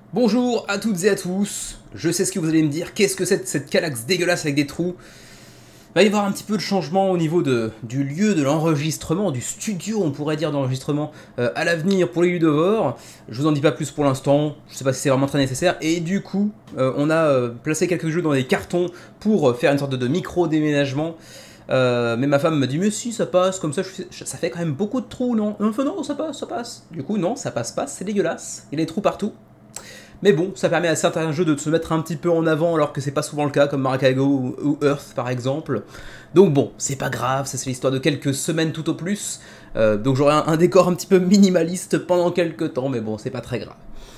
Bonjour à toutes et à tous, je sais ce que vous allez me dire, qu'est-ce que c'est cette calaxe dégueulasse avec des trous? Il va y avoir un petit peu de changement au niveau du lieu de l'enregistrement, du studio on pourrait dire d'enregistrement à l'avenir pour les Ludovores. Je vous en dis pas plus pour l'instant, je sais pas si c'est vraiment très nécessaire, et du coup on a placé quelques jeux dans des cartons pour faire une sorte de micro-déménagement. Mais ma femme me dit mais si ça passe comme ça, ça fait quand même beaucoup de trous non? Enfin non ça passe, ça passe. Du coup non ça passe pas, c'est dégueulasse, il y a des trous partout. Mais bon, ça permet à certains jeux de se mettre un petit peu en avant alors que c'est pas souvent le cas, comme Maracaibo ou Earth par exemple. Donc bon, c'est pas grave, ça c'est l'histoire de quelques semaines tout au plus. Donc j'aurai un décor un petit peu minimaliste pendant quelques temps, mais bon, c'est pas très grave.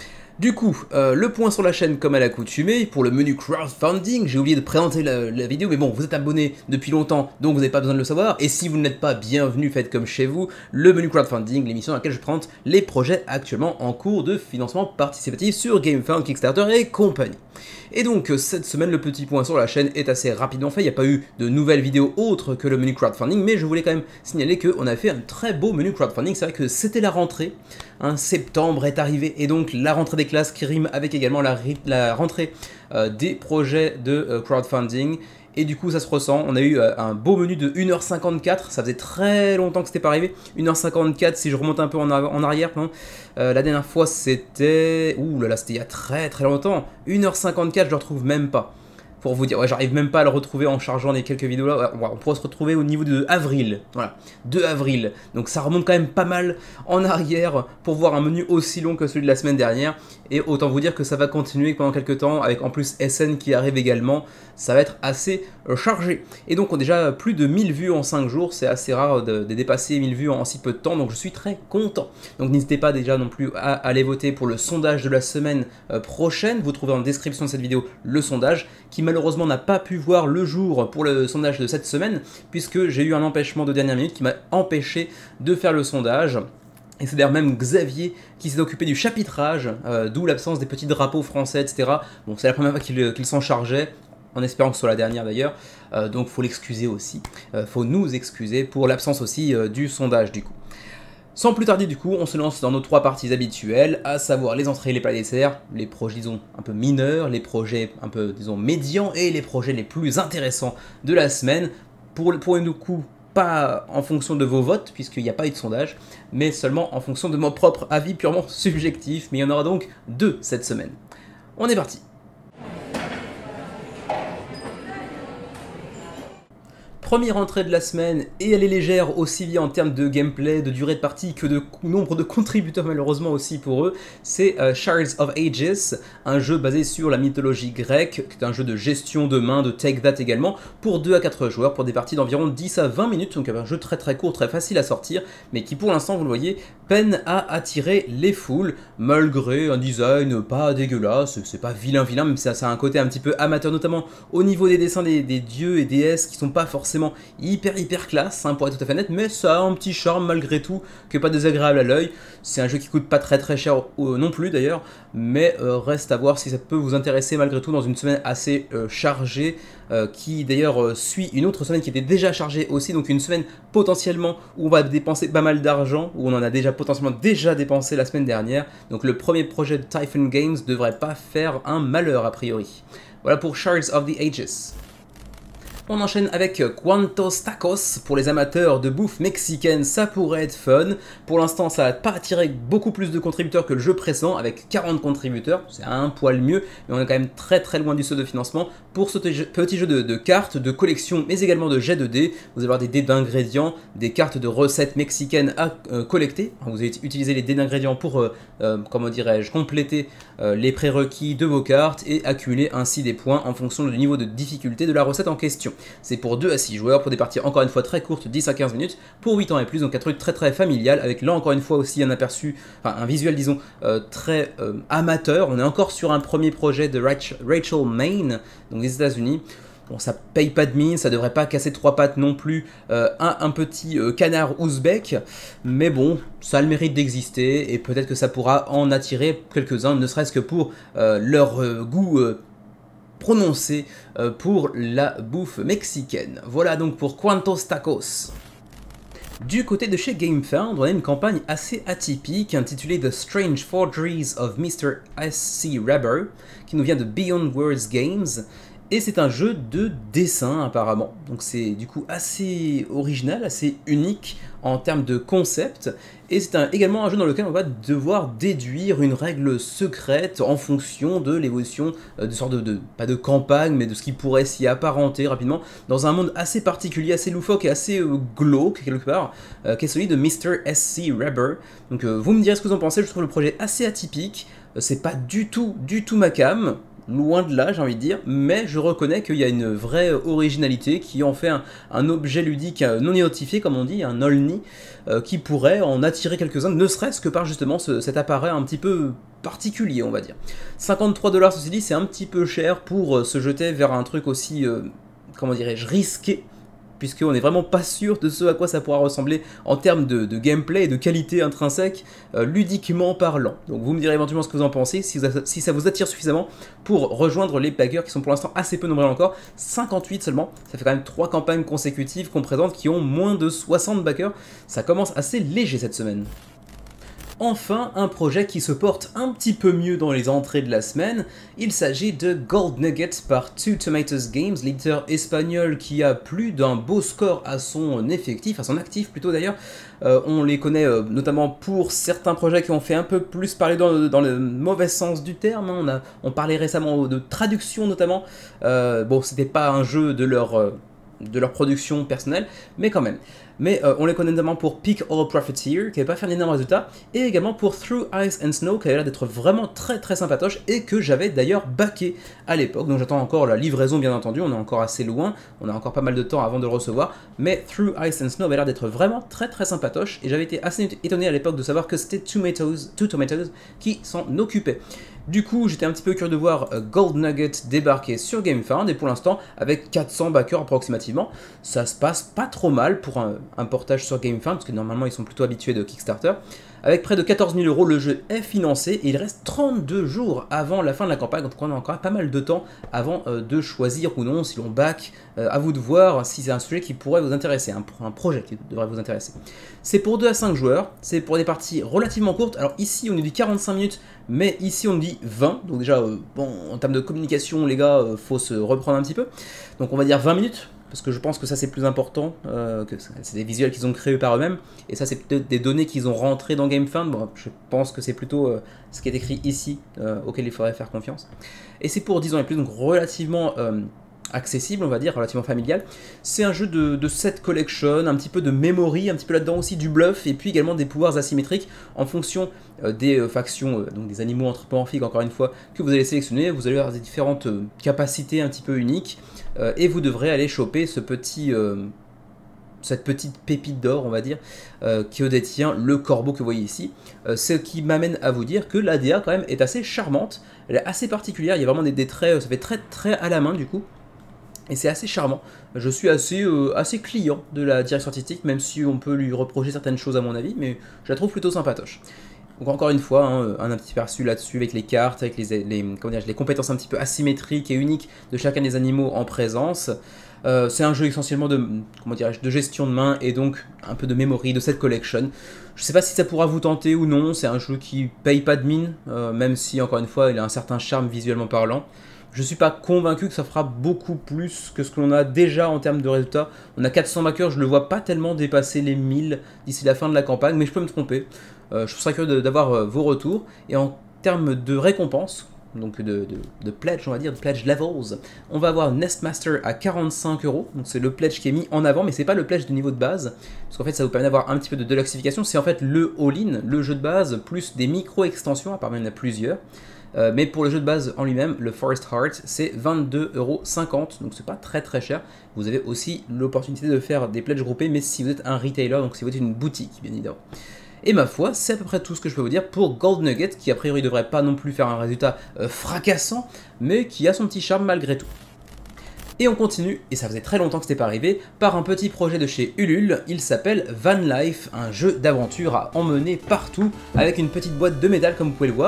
Du coup, le point sur la chaîne comme à l'accoutumée, pour le menu crowdfunding, j'ai oublié de présenter la vidéo, mais bon, vous êtes abonné depuis longtemps, donc vous n'avez pas besoin de le savoir, et si vous n'êtes pas bienvenu, faites comme chez vous, le menu crowdfunding, l'émission dans laquelle je présente les projets actuellement en cours de financement participatif sur GameFound, Kickstarter et compagnie. Et donc, cette semaine, le petit point sur la chaîne est assez rapidement fait, il n'y a pas eu de nouvelles vidéos autres que le menu crowdfunding, mais je voulais quand même signaler qu'on a fait un très beau menu crowdfunding, c'est vrai que c'était la rentrée, septembre est arrivé, et donc la rentrée des classes qui rime avec également la rentrée des projets de crowdfunding. Et du coup ça se ressent, on a eu un beau menu de 1h54, ça faisait très longtemps que c'était pas arrivé, 1h54 si je remonte un peu en arrière, pardon. La dernière fois c'était, ouh là là c'était il y a très très longtemps, 1h54 je le retrouve même pas. Pour vous dire, ouais, j'arrive même pas à le retrouver en chargeant les quelques vidéos là, on pourra se retrouver au niveau de avril, voilà, 2 avril, donc ça remonte quand même pas mal en arrière pour voir un menu aussi long que celui de la semaine dernière, et autant vous dire que ça va continuer pendant quelques temps, avec en plus SN qui arrive également, ça va être assez chargé. Et donc on a déjà plus de 1000 vues en 5 jours, c'est assez rare de dépasser 1000 vues en si peu de temps, donc je suis très content. Donc n'hésitez pas déjà non plus à aller voter pour le sondage de la semaine prochaine, vous trouvez en description de cette vidéo le sondage, qui malheureusement n'a pas pu voir le jour pour le sondage de cette semaine, puisque j'ai eu un empêchement de dernière minute qui m'a empêché de faire le sondage. Et c'est d'ailleurs même Xavier qui s'est occupé du chapitrage, d'où l'absence des petits drapeaux français, etc. Bon, c'est la première fois qu'il s'en chargeait, en espérant que ce soit la dernière d'ailleurs, donc faut l'excuser aussi, faut nous excuser pour l'absence aussi du sondage du coup. Sans plus tarder du coup, on se lance dans nos 3 parties habituelles, à savoir les entrées et les plats desserts, les projets disons un peu mineurs, les projets un peu disons médians et les projets les plus intéressants de la semaine. Pour du coup, pas en fonction de vos votes, puisqu'il n'y a pas eu de sondage, mais seulement en fonction de mon propre avis purement subjectif, mais il y en aura donc 2 cette semaine. On est parti. Première entrée de la semaine, et elle est légère aussi bien en termes de gameplay, de durée de partie que de nombre de contributeurs malheureusement aussi pour eux, c'est Shards of Ages, un jeu basé sur la mythologie grecque, qui est un jeu de gestion de main, de take that également, pour 2 à 4 joueurs, pour des parties d'environ 10 à 20 minutes, donc un jeu très très court, très facile à sortir, mais qui pour l'instant, vous le voyez, peine à attirer les foules, malgré un design pas dégueulasse, c'est pas vilain, mais ça a un côté un petit peu amateur, notamment au niveau des dessins des dieux et déesses qui sont pas forcément hyper classe, hein, pour être tout à fait net, mais ça a un petit charme malgré tout, qui est pas désagréable à l'œil. C'est un jeu qui coûte pas très cher non plus d'ailleurs, mais reste à voir si ça peut vous intéresser malgré tout dans une semaine assez chargée, qui d'ailleurs suit une autre semaine qui était déjà chargée aussi, donc une semaine potentiellement où on va dépenser pas mal d'argent, où on en a déjà potentiellement dépensé la semaine dernière, donc le premier projet de Typhon Games devrait pas faire un malheur a priori. Voilà pour Shards of the Ages. On enchaîne avec Cuantos Tacos, pour les amateurs de bouffe mexicaine, ça pourrait être fun. Pour l'instant, ça n'a pas attiré beaucoup plus de contributeurs que le jeu précédent, avec 40 contributeurs, c'est un poil mieux, mais on est quand même très loin du seuil de financement pour ce petit jeu de cartes, de collection, mais également de jets de dés. Vous allez avoir des dés d'ingrédients, des cartes de recettes mexicaines à collecter. Vous allez utiliser les dés d'ingrédients pour, comment dirais-je, compléter les prérequis de vos cartes et accumuler ainsi des points en fonction du niveau de difficulté de la recette en question. C'est pour 2 à 6 joueurs, pour des parties encore une fois très courtes, 10 à 15 minutes, pour 8 ans et plus, donc un truc très familial, avec là encore une fois aussi un aperçu, enfin un visuel disons très amateur. On est encore sur un premier projet de Rachel Maine, donc des États-Unis. Bon, ça paye pas de mine, ça devrait pas casser 3 pattes non plus un petit canard ouzbek, mais bon, ça a le mérite d'exister, et peut-être que ça pourra en attirer quelques-uns, ne serait-ce que pour leur goût prononcé pour la bouffe mexicaine. Voilà donc pour Cuantos Tacos. Du côté de chez GameFound, on a une campagne assez atypique intitulée The Strange Forgeries of Mr. S.C. Rubber, qui nous vient de Beyond Words Games, et c'est un jeu de dessin apparemment, donc c'est du coup assez original, assez unique en termes de concept, et c'est également un jeu dans lequel on va devoir déduire une règle secrète en fonction de l'évolution de sorte pas de campagne, mais de ce qui pourrait s'y apparenter rapidement, dans un monde assez particulier, assez loufoque et assez glauque quelque part, qui est celui de Mr. S.C. Rubber. Donc vous me direz ce que vous en pensez, je trouve le projet assez atypique, c'est pas du tout ma cam, loin de là j'ai envie de dire, mais je reconnais qu'il y a une vraie originalité qui en fait un objet ludique non identifié comme on dit, un olni, qui pourrait en attirer quelques-uns, ne serait-ce que par justement cet appareil un petit peu particulier on va dire. 53$ ceci dit, c'est un petit peu cher pour se jeter vers un truc aussi, comment dirais-je, risqué, puisqu'on n'est vraiment pas sûr de ce à quoi ça pourra ressembler en termes de gameplay et de qualité intrinsèque, ludiquement parlant. Donc vous me direz éventuellement ce que vous en pensez, si ça vous attire suffisamment pour rejoindre les backers qui sont pour l'instant assez peu nombreux encore, 58 seulement, ça fait quand même 3 campagnes consécutives qu'on présente qui ont moins de 60 backers, ça commence assez léger cette semaine. Enfin, un projet qui se porte un petit peu mieux dans les entrées de la semaine, il s'agit de Gold Nugget par Two Tomatoes Games, l'éditeur espagnol qui a plus d'un beau score à son effectif, à son actif plutôt d'ailleurs. On les connaît notamment pour certains projets qui ont fait un peu plus parler dans le mauvais sens du terme, hein. On parlait récemment de traduction notamment, bon c'était pas un jeu de leur production personnelle, mais quand même. Mais on les connaît notamment pour Peak All Profiteer, qui n'avait pas fait un énorme résultat, et également pour Through Ice and Snow, qui avait l'air d'être vraiment très sympatoche, et que j'avais d'ailleurs backé à l'époque. Donc j'attends encore la livraison bien entendu, on est encore assez loin, on a encore pas mal de temps avant de le recevoir, mais Through Ice and Snow avait l'air d'être vraiment très sympatoche, et j'avais été assez étonné à l'époque de savoir que c'était Two Tomatoes qui s'en occupait. Du coup, j'étais un petit peu curieux de voir Gold Nugget débarquer sur GameFound, et pour l'instant, avec 400 backers approximativement, ça se passe pas trop mal pour un portage sur GameFound, parce que normalement ils sont plutôt habitués de Kickstarter. Avec près de 14 000 €, le jeu est financé, et il reste 32 jours avant la fin de la campagne, donc on a encore pas mal de temps avant de choisir ou non si l'on back. À vous de voir si c'est un sujet qui pourrait vous intéresser, un projet qui devrait vous intéresser. C'est pour 2 à 5 joueurs, c'est pour des parties relativement courtes. Alors ici on nous dit 45 minutes, mais ici on nous dit 20, donc déjà bon, en termes de communication les gars, faut se reprendre un petit peu. Donc on va dire 20 minutes, parce que je pense que ça c'est plus important, que c'est des visuels qu'ils ont créés par eux-mêmes, et ça c'est peut-être des données qu'ils ont rentrées dans GameFound. Bon, je pense que c'est plutôt ce qui est écrit ici, auquel il faudrait faire confiance. Et c'est pour 10 ans et plus, donc relativement accessible, on va dire, relativement familial. C'est un jeu de set collection, un petit peu de memory, un petit peu là-dedans aussi du bluff, et puis également des pouvoirs asymétriques en fonction des factions, donc des animaux anthropomorphiques, encore une fois, que vous allez sélectionner. Vous allez avoir des différentes capacités un petit peu uniques, et vous devrez aller choper cette petite pépite d'or, on va dire, qui détient le corbeau que vous voyez ici. Ce qui m'amène à vous dire que l'ADA quand même est assez charmante, elle est assez particulière, il y a vraiment des traits, ça fait très à la main du coup. Et c'est assez charmant. Je suis assez client de la direction artistique, même si on peut lui reprocher certaines choses à mon avis, mais je la trouve plutôt sympatoche. Donc encore une fois, hein, un petit aperçu là-dessus avec les cartes, avec les compétences un petit peu asymétriques et uniques de chacun des animaux en présence. C'est un jeu essentiellement de gestion de main et donc un peu de memory, de set collection. Je sais pas si ça pourra vous tenter ou non, c'est un jeu qui paye pas de mine, même si encore une fois il a un certain charme visuellement parlant. Je suis pas convaincu que ça fera beaucoup plus que ce que l'on a déjà en termes de résultats. On a 400 backers, je le vois pas tellement dépasser les 1000 d'ici la fin de la campagne, mais je peux me tromper. Je serais curieux d'avoir vos retours. Et en termes de récompenses, donc de pledge, on va dire, de pledge levels, on va avoir Nestmaster à 45 €. Donc c'est le pledge qui est mis en avant, mais c'est pas le pledge de niveau de base, parce qu'en fait ça vous permet d'avoir un petit peu de deluxification. C'est en fait le all-in, le jeu de base, plus des micro-extensions, apparemment il y en a plusieurs. Mais pour le jeu de base en lui-même, le Forest Heart, c'est 22,50 €, donc c'est pas très cher. Vous avez aussi l'opportunité de faire des pledges groupés, mais si vous êtes un retailer, donc si vous êtes une boutique, bien évidemment. Et ma foi, c'est à peu près tout ce que je peux vous dire pour Gold Nugget, qui a priori devrait pas non plus faire un résultat fracassant, mais qui a son petit charme malgré tout. Et on continue, et ça faisait très longtemps que c'était pas arrivé, par un petit projet de chez Ulule. Il s'appelle Van Life, un jeu d'aventure à emmener partout, avec une petite boîte de métal comme vous pouvez le voir.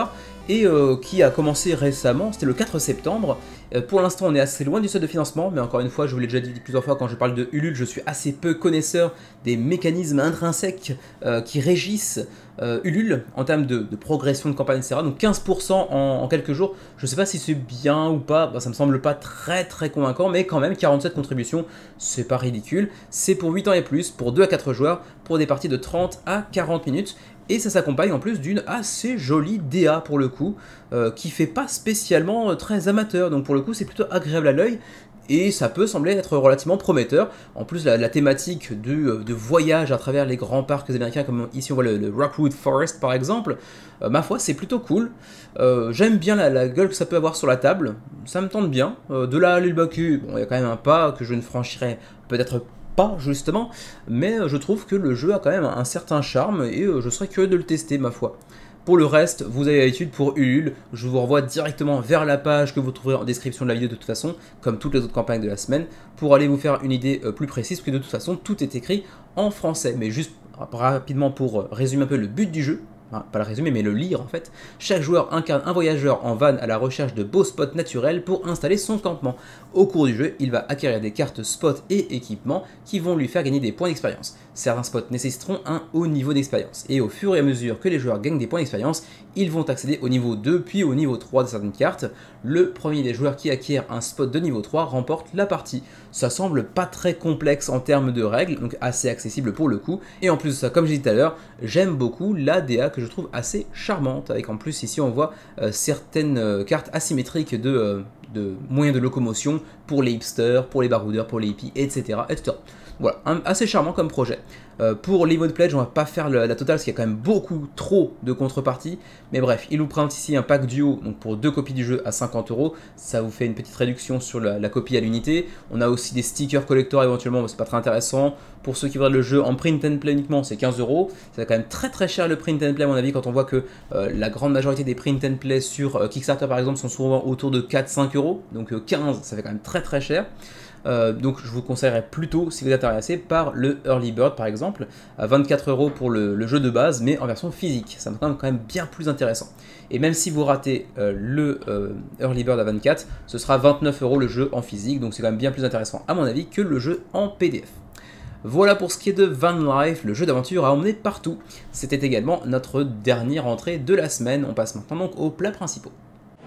et qui a commencé récemment, c'était le 4 septembre. Pour l'instant on est assez loin du seuil de financement, mais encore une fois, je vous l'ai déjà dit plusieurs fois quand je parle de Ulule, je suis assez peu connaisseur des mécanismes intrinsèques qui régissent Ulule en termes de progression de campagne, etc. Donc 15% en quelques jours, je sais pas si c'est bien ou pas, bah, ça me semble pas très convaincant, mais quand même 47 contributions, c'est pas ridicule. C'est pour 8 ans et plus, pour 2 à 4 joueurs, pour des parties de 30 à 40 minutes. Et ça s'accompagne en plus d'une assez jolie DA pour le coup, qui fait pas spécialement très amateur, donc pour le coup c'est plutôt agréable à l'œil, et ça peut sembler être relativement prometteur. En plus la thématique de voyage à travers les grands parcs américains, comme ici on voit le Rockwood Forest par exemple, ma foi c'est plutôt cool. J'aime bien la gueule que ça peut avoir sur la table, ça me tente bien. De là à l'Ulbaku, bon il y a quand même un pas que je ne franchirai peut-être pas justement, mais je trouve que le jeu a quand même un certain charme et je serais curieux de le tester ma foi. Pour le reste, vous avez l'habitude pour Ulule, je vous renvoie directement vers la page que vous trouverez en description de la vidéo de toute façon, comme toutes les autres campagnes de la semaine, pour aller vous faire une idée plus précise, parce que de toute façon tout est écrit en français. Mais juste rapidement pour résumer un peu le but du jeu, enfin, pas le résumer mais le lire en fait, chaque joueur incarne un voyageur en van à la recherche de beaux spots naturels pour installer son campement. Au cours du jeu, il va acquérir des cartes spots et équipements qui vont lui faire gagner des points d'expérience. Certains spots nécessiteront un haut niveau d'expérience, et au fur et à mesure que les joueurs gagnent des points d'expérience, ils vont accéder au niveau 2 puis au niveau 3 de certaines cartes. Le premier des joueurs qui acquiert un spot de niveau 3 remporte la partie. Ça semble pas très complexe en termes de règles, donc assez accessible pour le coup, et en plus de ça, comme j'ai dit tout à l'heure, j'aime beaucoup la DA que je trouve assez charmante, avec en plus ici on voit certaines cartes asymétriques de moyens de locomotion pour les hipsters, pour les baroudeurs, pour les hippies, etc. etc. Voilà, assez charmant comme projet. Pour l'Evote Pledge, on va pas faire la totale parce qu'il y a quand même beaucoup trop de contreparties. Mais bref, il vous présente ici un pack duo, donc pour 2 copies du jeu à 50 €. Ça vous fait une petite réduction sur la copie à l'unité. On a aussi des stickers collector éventuellement, mais c'est pas très intéressant. Pour ceux qui voudraient le jeu en print and play uniquement, c'est 15 €. C'est quand même très cher le print and play à mon avis, quand on voit que la grande majorité des print and play sur Kickstarter par exemple sont souvent autour de 4-5 €. Donc 15, ça fait quand même très cher. Donc je vous conseillerais plutôt, si vous êtes intéressé, par le Early Bird par exemple, à 24 € pour le jeu de base, mais en version physique. Ça me semble quand même bien plus intéressant. Et même si vous ratez le Early Bird à 24, ce sera 29 € le jeu en physique, donc c'est quand même bien plus intéressant à mon avis que le jeu en PDF. Voilà pour ce qui est de Van Life, le jeu d'aventure à emmener partout. C'était également notre dernière entrée de la semaine. On passe maintenant donc aux plats principaux.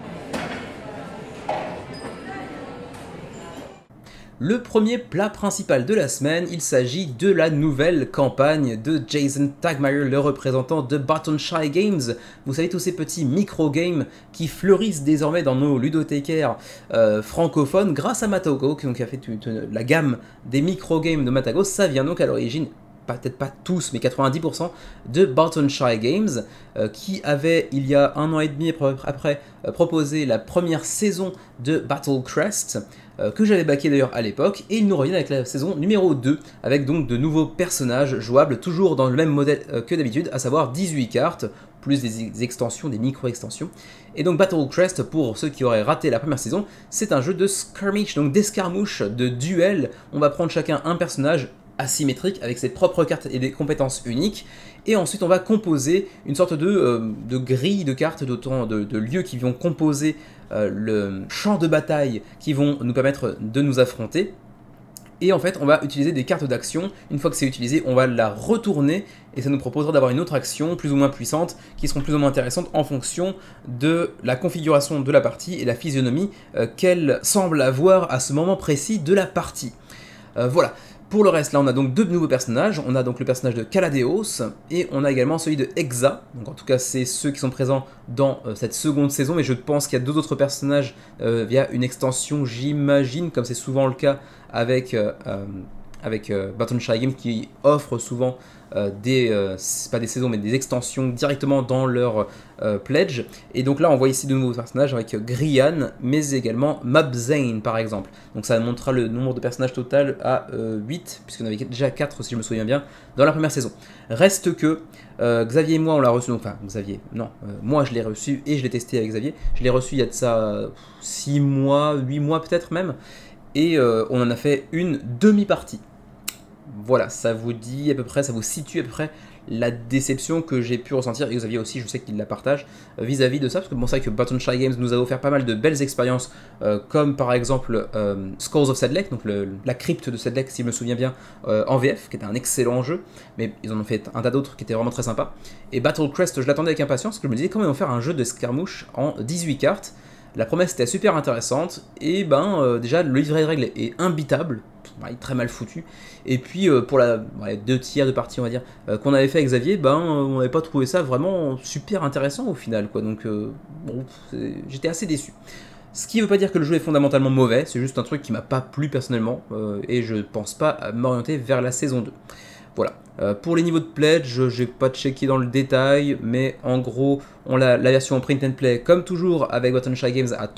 Le premier plat principal de la semaine, il s'agit de la nouvelle campagne de Jason Tagmeyer, le représentant de Baton Shy Games. Vous savez, tous ces petits micro-games qui fleurissent désormais dans nos ludothécaires francophones grâce à Matago, qui a fait la gamme des micro-games de Matago. Ça vient donc à l'origine, peut-être pas tous, mais 90% de Baton Shy Games, qui avait, il y a 1 an et demi après, proposé la première saison de Battle Crest, que j'avais backé d'ailleurs à l'époque, et ils nous reviennent avec la saison numéro 2, avec donc de nouveaux personnages jouables, toujours dans le même modèle que d'habitude, à savoir 18 cartes, plus des extensions, des micro-extensions. Et donc Battle Crest, pour ceux qui auraient raté la première saison, c'est un jeu de skirmish, donc d'escarmouche, de duel. On va prendre chacun un personnage asymétrique avec ses propres cartes et des compétences uniques, et ensuite on va composer une sorte de grille de cartes, de lieux qui vont composer le champ de bataille qui vont nous permettre de nous affronter. Et en fait on va utiliser des cartes d'action. Une fois que c'est utilisé, on va la retourner et ça nous proposera d'avoir une autre action plus ou moins puissante, qui seront plus ou moins intéressantes en fonction de la configuration de la partie et la physionomie qu'elle semble avoir à ce moment précis de la partie. Voilà. Pour le reste, là on a donc 2 nouveaux personnages. On a donc le personnage de Caladeos et on a également celui de Hexa. Donc en tout cas c'est ceux qui sont présents dans cette seconde saison, mais je pense qu'il y a 2 autres personnages via une extension, j'imagine, comme c'est souvent le cas avec Baton Shy Games, qui offre souvent c'est pas des saisons mais des extensions directement dans leur pledge. Et donc là on voit ici de nouveaux personnages avec Grian, mais également Mabzane par exemple. Donc ça montrera le nombre de personnages total à 8, puisqu'on avait déjà 4 si je me souviens bien dans la première saison. Reste que Xavier et moi on l'a reçu, donc, enfin Xavier, non, moi je l'ai reçu et je l'ai testé avec Xavier. Je l'ai reçu il y a de ça 6 mois, 8 mois peut-être même, et on en a fait une demi-partie. Voilà, ça vous dit à peu près, ça vous situe à peu près la déception que j'ai pu ressentir, et Xavier aussi, je sais qu'il la partage, vis-à-vis de ça, parce que bon, c'est vrai que Baton Shy Games nous a offert pas mal de belles expériences, comme par exemple Skulls of Sedlec, donc la crypte de Sedlec, si je me souviens bien, en VF, qui était un excellent jeu, mais ils en ont fait un tas d'autres qui étaient vraiment très sympas. Et Battle Crest, je l'attendais avec impatience, parce que je me disais comment ils vont faire un jeu de skirmouche en 18 cartes. La promesse était super intéressante, et déjà le livret de règles est imbitable, il est très mal foutu. Et puis pour les 2 tiers de partie, on va dire, qu'on avait fait avec Xavier, on n'avait pas trouvé ça vraiment super intéressant au final, quoi. Donc bon, j'étais assez déçu. Ce qui ne veut pas dire que le jeu est fondamentalement mauvais, c'est juste un truc qui m'a pas plu personnellement, et je pense pas m'orienter vers la saison 2. Voilà. Pour les niveaux de pledge, j'ai pas checké dans le détail, mais en gros, on a la version print and play comme toujours avec Baton Shy Games à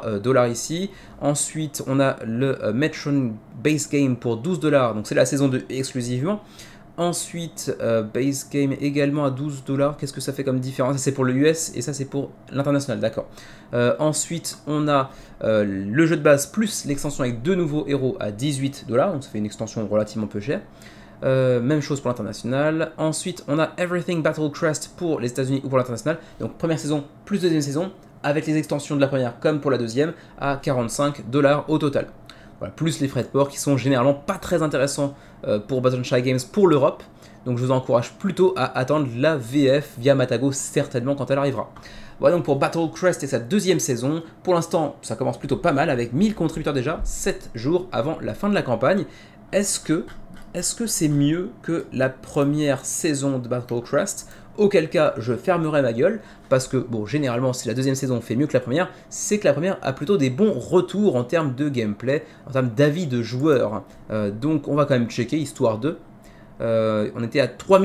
3$ ici. Ensuite, on a le Metron Base Game pour 12$, donc c'est la saison 2 exclusivement. Ensuite, Base Game également à 12$. Qu'est-ce que ça fait comme différence? Ça c'est pour le US et ça c'est pour l'international, d'accord. Ensuite, on a le jeu de base plus l'extension avec 2 nouveaux héros à 18$, donc ça fait une extension relativement peu chère. Même chose pour l'international. Ensuite, on a Everything Battle Crest pour les États-Unis ou pour l'international. Donc première saison plus deuxième saison, avec les extensions de la première comme pour la deuxième, à 45$ au total. Voilà, plus les frais de port qui sont généralement pas très intéressants pour Baton Shy Games pour l'Europe. Donc je vous encourage plutôt à attendre la VF via Matago certainement quand elle arrivera. Voilà donc pour Battle Crest et sa deuxième saison. Pour l'instant, ça commence plutôt pas mal avec 1000 contributeurs déjà, 7 jours avant la fin de la campagne. Est-ce que c'est mieux que la première saison de Battle Crest? Auquel cas, je fermerai ma gueule, parce que, bon, généralement, si la deuxième saison fait mieux que la première, c'est que la première a plutôt des bons retours en termes de gameplay, en termes d'avis de joueurs. Donc, on va quand même checker, histoire de. On était à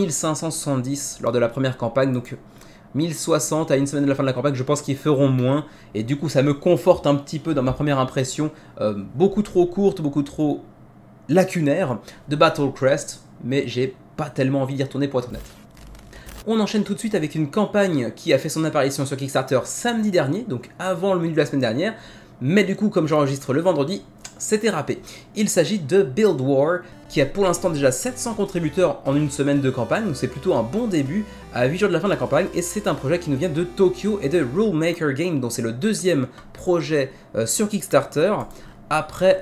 3570 lors de la première campagne, donc 1060 à une semaine de la fin de la campagne, je pense qu'ils feront moins, et du coup, ça me conforte un petit peu dans ma première impression, beaucoup trop courte, beaucoup trop lacunaire de Battle Crest, mais j'ai pas tellement envie d'y retourner pour être honnête. On enchaîne tout de suite avec une campagne qui a fait son apparition sur Kickstarter samedi dernier, donc avant le menu de la semaine dernière, mais du coup comme j'enregistre le vendredi, c'était râpé. Il s'agit de Build War, qui a pour l'instant déjà 700 contributeurs en une semaine de campagne, donc c'est plutôt un bon début à 8 jours de la fin de la campagne, et c'est un projet qui nous vient de Tokyo et de Rule Maker Game, dont c'est le deuxième projet sur Kickstarter. Après,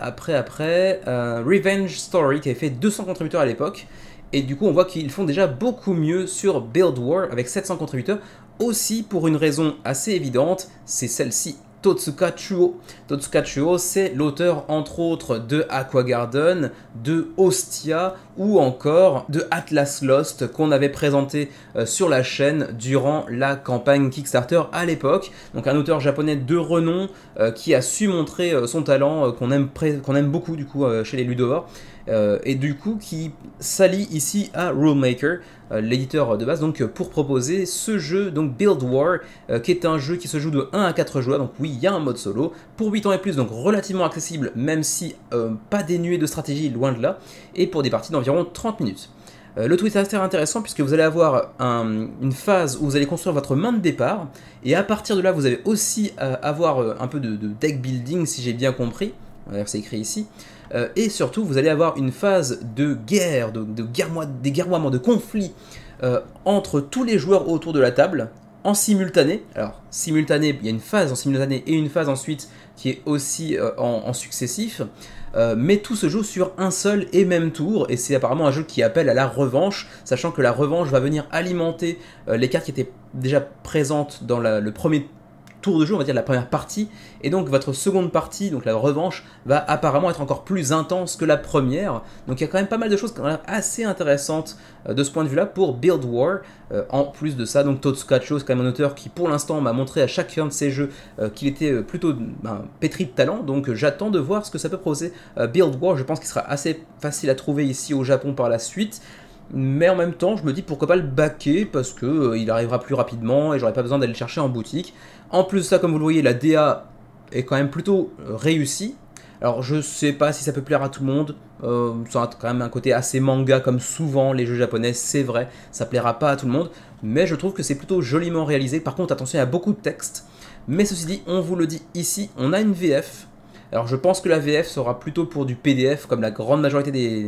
Revenge Story qui avait fait 200 contributeurs à l'époque, et du coup on voit qu'ils font déjà beaucoup mieux sur Build War avec 700 contributeurs, aussi pour une raison assez évidente, c'est celle-ci, Totsuka Chuo. Totsuka Chuo, c'est l'auteur entre autres de Aqua Garden, de Ostia ou encore de Atlas Lost qu'on avait présenté sur la chaîne durant la campagne Kickstarter à l'époque. Donc un auteur japonais de renom qui a su montrer son talent, qu'on aime beaucoup du coup chez les ludovores. Et du coup qui s'allie ici à Rule Maker, l'éditeur de base, donc pour proposer ce jeu, donc Build War, qui est un jeu qui se joue de 1 à 4 joueurs, donc oui, il y a un mode solo, pour 8 ans et plus, donc relativement accessible, même si pas dénué de stratégie, loin de là, et pour des parties d'environ 30 minutes. Le tout est assez intéressant puisque vous allez avoir une phase où vous allez construire votre main de départ, et à partir de là, vous allez aussi avoir un peu de deck building, si j'ai bien compris, c'est écrit ici. Et surtout, vous allez avoir une phase de guerre, des guerroiements, de conflits entre tous les joueurs autour de la table, en simultané. Alors, simultané, il y a une phase en simultané et une phase ensuite qui est aussi en successif. Mais tout se joue sur un seul et même tour, et c'est apparemment un jeu qui appelle à la revanche, sachant que la revanche va venir alimenter les cartes qui étaient déjà présentes dans le premier tour de jeu, on va dire la première partie, et donc votre seconde partie, donc la revanche, va apparemment être encore plus intense que la première, donc il y a quand même pas mal de choses assez intéressantes de ce point de vue là pour Build War. En plus de ça, donc Totsuka Chuo, c'est quand même un auteur qui pour l'instant m'a montré à chacun de ses jeux qu'il était plutôt pétri de talent, donc j'attends de voir ce que ça peut proposer Build War. Je pense qu'il sera assez facile à trouver ici au Japon par la suite. Mais en même temps, je me dis pourquoi pas le backer, parce que il arrivera plus rapidement et j'aurai pas besoin d'aller le chercher en boutique. En plus de ça, comme vous le voyez, la DA est quand même plutôt réussie. Alors je sais pas si ça peut plaire à tout le monde, ça a quand même un côté assez manga comme souvent les jeux japonais, c'est vrai, ça plaira pas à tout le monde, mais je trouve que c'est plutôt joliment réalisé. Par contre attention, il y a beaucoup de texte, mais ceci dit, on vous le dit ici, on a une VF. Alors je pense que la VF sera plutôt pour du PDF comme la grande majorité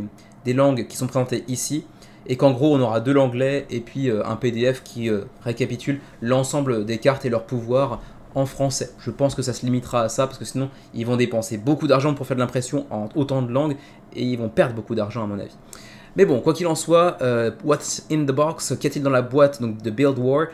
des langues qui sont présentées ici, et qu'en gros on aura de l'anglais et puis un PDF qui récapitule l'ensemble des cartes et leurs pouvoirs en français. Je pense que ça se limitera à ça parce que sinon ils vont dépenser beaucoup d'argent pour faire de l'impression en autant de langues et ils vont perdre beaucoup d'argent à mon avis. Mais bon, quoi qu'il en soit, what's in the box, qu'y a-t-il dans la boîte donc, de Build War?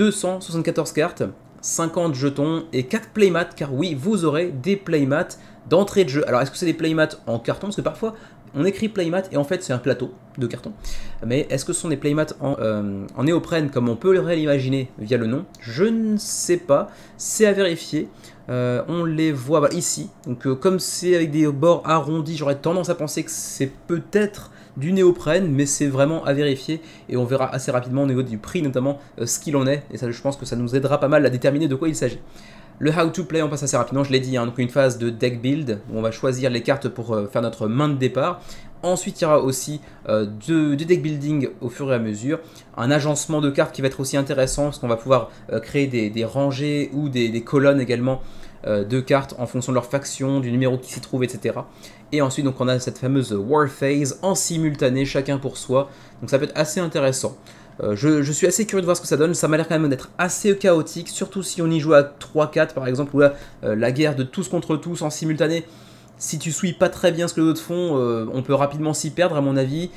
274 cartes, 50 jetons et 4 playmats, car oui, vous aurez des playmats d'entrée de jeu. Alors, est-ce que c'est des playmats en carton? Parce que parfois, on écrit playmat et en fait, c'est un plateau de carton. Mais est-ce que ce sont des playmats en néoprène, comme on peut l'imaginer via le nom? Je ne sais pas, c'est à vérifier. On les voit ici, donc comme c'est avec des bords arrondis, j'aurais tendance à penser que c'est peut-être du néoprène, mais c'est vraiment à vérifier et on verra assez rapidement au niveau du prix notamment ce qu'il en est, et ça je pense que ça nous aidera pas mal à déterminer de quoi il s'agit. Le how to play on passe assez rapidement, je l'ai dit, hein, donc une phase de deck build où on va choisir les cartes pour faire notre main de départ. Ensuite il y aura aussi du deck building au fur et à mesure, un agencement de cartes qui va être aussi intéressant parce qu'on va pouvoir créer des rangées ou des colonnes également de cartes en fonction de leur faction, du numéro qui s'y trouve, etc. Et ensuite donc on a cette fameuse War Phase en simultané, chacun pour soi, donc ça peut être assez intéressant. Je suis assez curieux de voir ce que ça donne, ça m'a l'air quand même d'être assez chaotique, surtout si on y joue à 3-4 par exemple, où là, la guerre de tous contre tous en simultané, si tu suis pas très bien ce que les autres font, on peut rapidement s'y perdre à mon avis.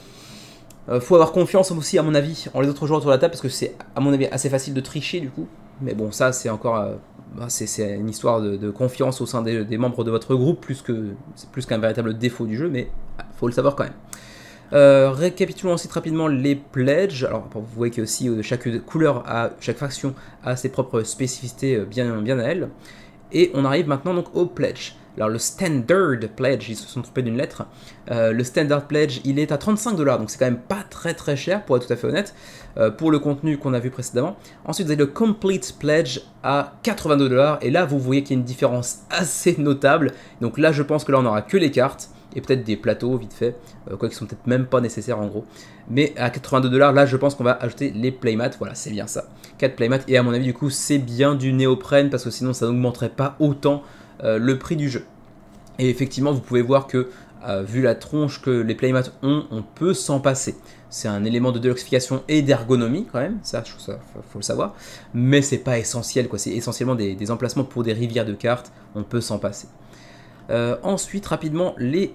Faut avoir confiance aussi à mon avis en les autres joueurs autour de la table, parce que c'est à mon avis assez facile de tricher du coup. Mais bon, ça c'est encore c'est une histoire de confiance au sein des membres de votre groupe, plus qu'un véritable défaut du jeu, mais faut le savoir quand même. Récapitulons ensuite rapidement les pledges. Alors vous voyez que aussi chaque couleur, chaque faction a ses propres spécificités bien à elle. Et on arrive maintenant donc au pledge. Alors le standard pledge, ils se sont trompés d'une lettre. Le standard pledge, il est à 35$, donc c'est quand même pas très cher pour être tout à fait honnête, pour le contenu qu'on a vu précédemment. Ensuite vous avez le complete pledge à 82$, et là vous voyez qu'il y a une différence assez notable. Donc là je pense que là on n'aura que les cartes, et peut-être des plateaux vite fait, quoi qu'ils sont peut-être même pas nécessaires en gros. Mais à 82$, là je pense qu'on va ajouter les playmats, voilà c'est bien ça. 4 playmats, et à mon avis du coup c'est bien du néoprène, parce que sinon ça n'augmenterait pas autant le prix du jeu. Et effectivement vous pouvez voir que vu la tronche que les playmats ont, on peut s'en passer. C'est un élément de déluxification et d'ergonomie quand même, ça faut le savoir, mais c'est pas essentiel quoi, c'est essentiellement des emplacements pour des rivières de cartes, on peut s'en passer. Ensuite, rapidement, les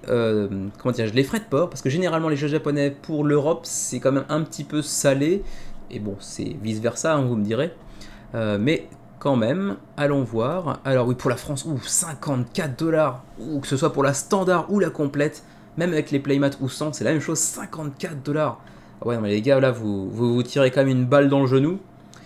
frais de port, parce que généralement les jeux japonais pour l'Europe, c'est quand même un petit peu salé, et bon, c'est vice versa, hein, vous me direz, mais quand même, allons voir. Alors oui, pour la France, 54$, ou que ce soit pour la standard ou la complète, même avec les playmats ou sans, c'est la même chose, 54$. Ouais, non, mais les gars, là, vous tirez quand même une balle dans le genou.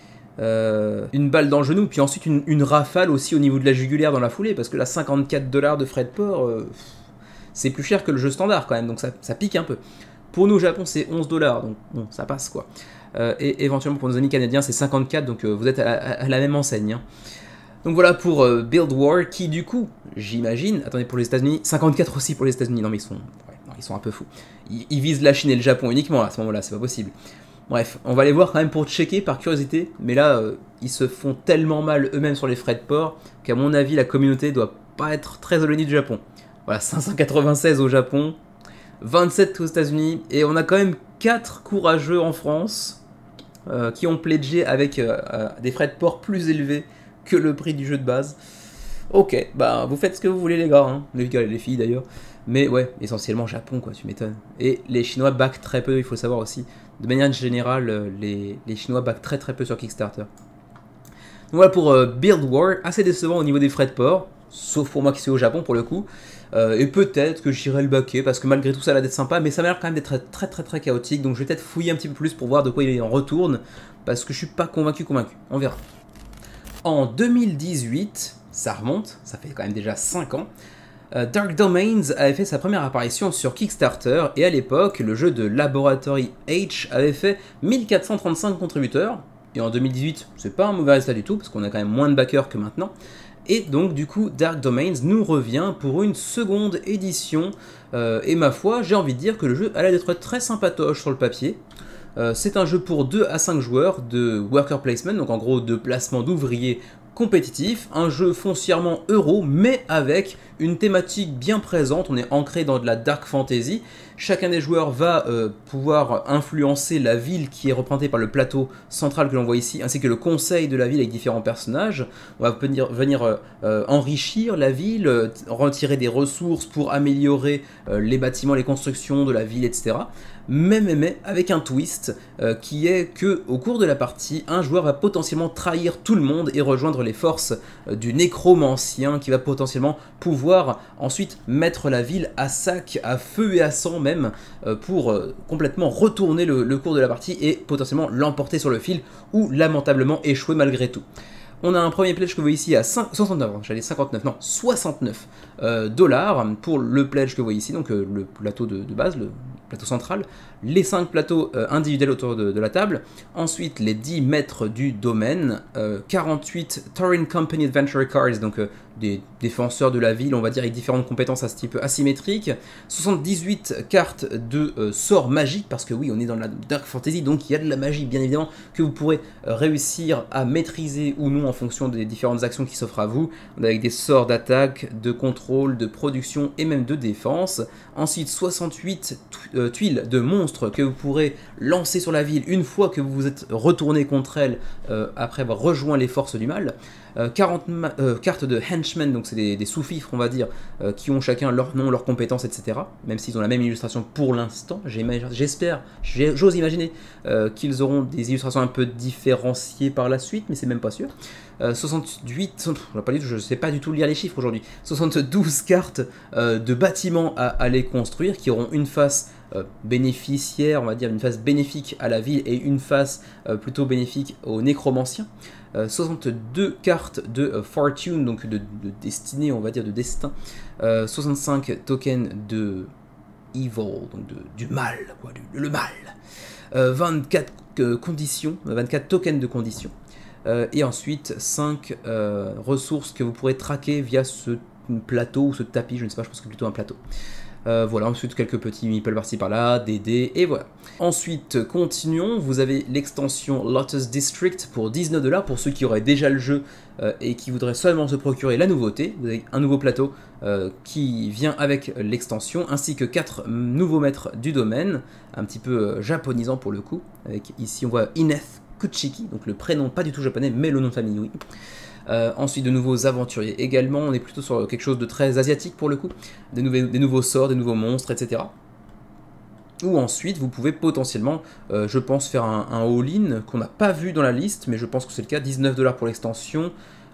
Puis ensuite une rafale aussi au niveau de la jugulaire dans la foulée, parce que là 54$ de frais de port, c'est plus cher que le jeu standard quand même, donc ça pique un peu. Pour nous au Japon c'est 11$, donc bon, ça passe quoi. Et éventuellement pour nos amis canadiens c'est 54$, donc vous êtes à la même enseigne. Hein. Donc voilà pour Build War, qui du coup, j'imagine, attendez, pour les États-Unis, 54 aussi pour les États-Unis, non mais ils sont un peu fous. Ils visent la Chine et le Japon uniquement à ce moment-là, c'est pas possible. Bref, on va les voir quand même pour checker par curiosité, mais là, ils se font tellement mal eux-mêmes sur les frais de port qu'à mon avis, la communauté doit pas être très éloignée du Japon. Voilà, 596 au Japon, 27 aux États-Unis, et on a quand même 4 courageux en France qui ont pledgé avec des frais de port plus élevés que le prix du jeu de base. Ok, bah vous faites ce que vous voulez les gars, hein. Les gars et les filles d'ailleurs. Mais ouais, essentiellement Japon quoi, tu m'étonnes. Et les Chinois backent très peu, il faut le savoir aussi. De manière générale, les Chinois backent très peu sur Kickstarter. Donc voilà pour Build War, assez décevant au niveau des frais de port, sauf pour moi qui suis au Japon pour le coup. Et peut-être que j'irai le backer, parce que malgré tout ça a l'air d'être sympa, mais ça m'a l'air quand même d'être très chaotique, donc je vais peut-être fouiller un petit peu plus pour voir de quoi il en retourne, parce que je suis pas convaincu, on verra. En 2018, ça remonte, ça fait quand même déjà 5 ans, Dark Domains avait fait sa première apparition sur Kickstarter, et à l'époque, le jeu de Laboratory H avait fait 1435 contributeurs, et en 2018, c'est pas un mauvais résultat du tout, parce qu'on a quand même moins de backers que maintenant, et donc du coup, Dark Domains nous revient pour une seconde édition, et ma foi, j'ai envie de dire que le jeu a l'air d'être très sympatoche sur le papier. C'est un jeu pour 2 à 5 joueurs de worker placement, donc en gros de placement d'ouvriers compétitif, un jeu foncièrement euro, mais avec une thématique bien présente. On est ancré dans de la dark fantasy. Chacun des joueurs va pouvoir influencer la ville qui est représentée par le plateau central que l'on voit ici, ainsi que le conseil de la ville avec différents personnages. On va venir enrichir la ville, retirer des ressources pour améliorer les bâtiments, les constructions de la ville, etc. Mais avec un twist qui est que au cours de la partie, un joueur va potentiellement trahir tout le monde et rejoindre les forces du nécromancien qui va potentiellement pouvoir ensuite mettre la ville à sac, à feu et à sang même, pour complètement retourner le cours de la partie et potentiellement l'emporter sur le fil ou lamentablement échouer malgré tout. On a un premier pledge que vous voyez ici à 69, j'allais 59, non, 69 dollars pour le pledge que vous voyez ici, donc le plateau de base, le plateau central, les 5 plateaux individuels autour de la table, ensuite les 10 maîtres du domaine, 48 Tauren Company Adventure Cards, donc des défenseurs de la ville, on va dire, avec différentes compétences à ce type asymétrique, 78 cartes de sorts magiques, parce que oui, on est dans la Dark Fantasy, donc il y a de la magie, bien évidemment, que vous pourrez réussir à maîtriser ou non en fonction des différentes actions qui s'offrent à vous, avec des sorts d'attaque, de contrôle, de production et même de défense. Ensuite, 68 tuiles de monstres que vous pourrez lancer sur la ville une fois que vous vous êtes retourné contre elle après avoir rejoint les forces du mal. 40 cartes de henchmen, donc c'est des sous-fifres on va dire, qui ont chacun leur nom, leurs compétences, etc. Même s'ils ont la même illustration pour l'instant, j'espère, j'ose imaginer qu'ils auront des illustrations un peu différenciées par la suite, mais c'est même pas sûr. 68, je ne sais pas du tout lire les chiffres aujourd'hui, 72 cartes de bâtiments à aller construire qui auront une face bénéficiaire, on va dire une face bénéfique à la ville et une face plutôt bénéfique aux nécromanciens. 62 cartes de fortune, donc de destinée, on va dire de destin. 65 tokens de evil, donc du mal, quoi, le mal. 24 conditions, 24 tokens de conditions. Et ensuite 5 ressources que vous pourrez traquer via ce plateau ou ce tapis, je ne sais pas, je pense que c'est plutôt un plateau. Voilà, ensuite quelques petits meeples par-ci par-là, des dés, et voilà. Ensuite, continuons, vous avez l'extension Lotus District pour 19 $ pour ceux qui auraient déjà le jeu et qui voudraient seulement se procurer la nouveauté. Vous avez un nouveau plateau qui vient avec l'extension, ainsi que 4 nouveaux maîtres du domaine, un petit peu japonisant pour le coup, avec ici on voit Ineth Kuchiki, donc le prénom pas du tout japonais, mais le nom de famille oui. Ensuite de nouveaux aventuriers également, on est plutôt sur quelque chose de très asiatique pour le coup, des nouveaux sorts, des nouveaux monstres, etc. Ou ensuite vous pouvez potentiellement, je pense, faire un all-in qu'on n'a pas vu dans la liste, mais je pense que c'est le cas, 19 $ pour l'extension,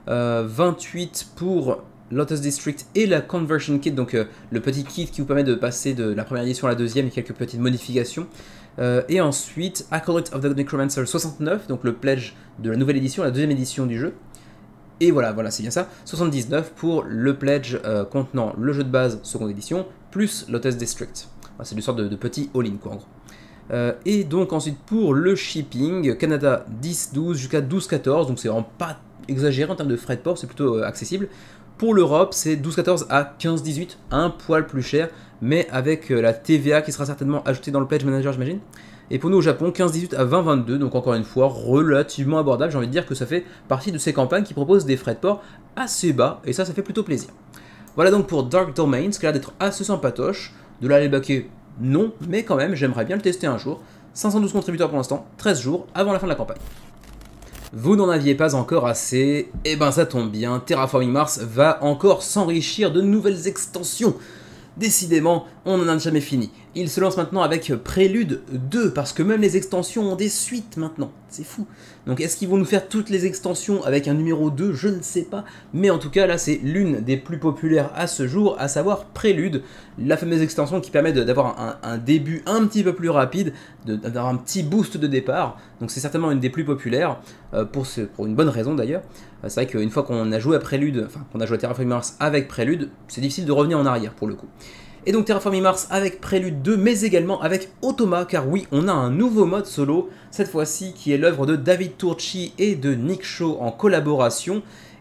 28 pour Lotus District et la Conversion Kit, donc le petit kit qui vous permet de passer de la première édition à la deuxième et quelques petites modifications. Et ensuite Acolyte of the Necromancer 69, donc le pledge de la nouvelle édition, la deuxième édition du jeu. Et voilà, c'est bien ça, 79 pour le pledge contenant le jeu de base seconde édition, plus Lotus District. C'est une sorte de petit all-in quoi en gros. Et donc ensuite pour le shipping, Canada 10-12 jusqu'à 12-14, donc c'est vraiment pas exagéré en termes de frais de port, c'est plutôt accessible. Pour l'Europe, c'est 12-14 à 15-18, un poil plus cher, mais avec la TVA qui sera certainement ajoutée dans le pledge manager j'imagine. Et pour nous au Japon, 15-18 à 20-22, donc encore une fois, relativement abordable. J'ai envie de dire que ça fait partie de ces campagnes qui proposent des frais de port assez bas, et ça fait plutôt plaisir. Voilà donc pour Dark Domain, ce qui a l'air d'être assez sympatoche. De là à les baquer, non, mais quand même, j'aimerais bien le tester un jour. 512 contributeurs pour l'instant, 13 jours avant la fin de la campagne. Vous n'en aviez pas encore assez, et ben ça tombe bien, Terraforming Mars va encore s'enrichir de nouvelles extensions. Décidément, on n'en a jamais fini. Il se lance maintenant avec Prélude 2, parce que même les extensions ont des suites maintenant. C'est fou. Donc est-ce qu'ils vont nous faire toutes les extensions avec un numéro 2? Je ne sais pas. Mais en tout cas, là, c'est l'une des plus populaires à ce jour, à savoir Prélude, la fameuse extension qui permet d'avoir un début un petit peu plus rapide, d'avoir un petit boost de départ. Donc c'est certainement une des plus populaires, pour une bonne raison d'ailleurs. C'est vrai qu'une fois qu'on a joué à Prélude, enfin qu'on a joué à Terraforming Mars avec Prélude, c'est difficile de revenir en arrière pour le coup. Et donc Terraforming Mars avec Prélude 2, mais également avec Automa, car oui, on a un nouveau mode solo, cette fois-ci qui est l'œuvre de David Turczi et de Nick Shaw en collaboration.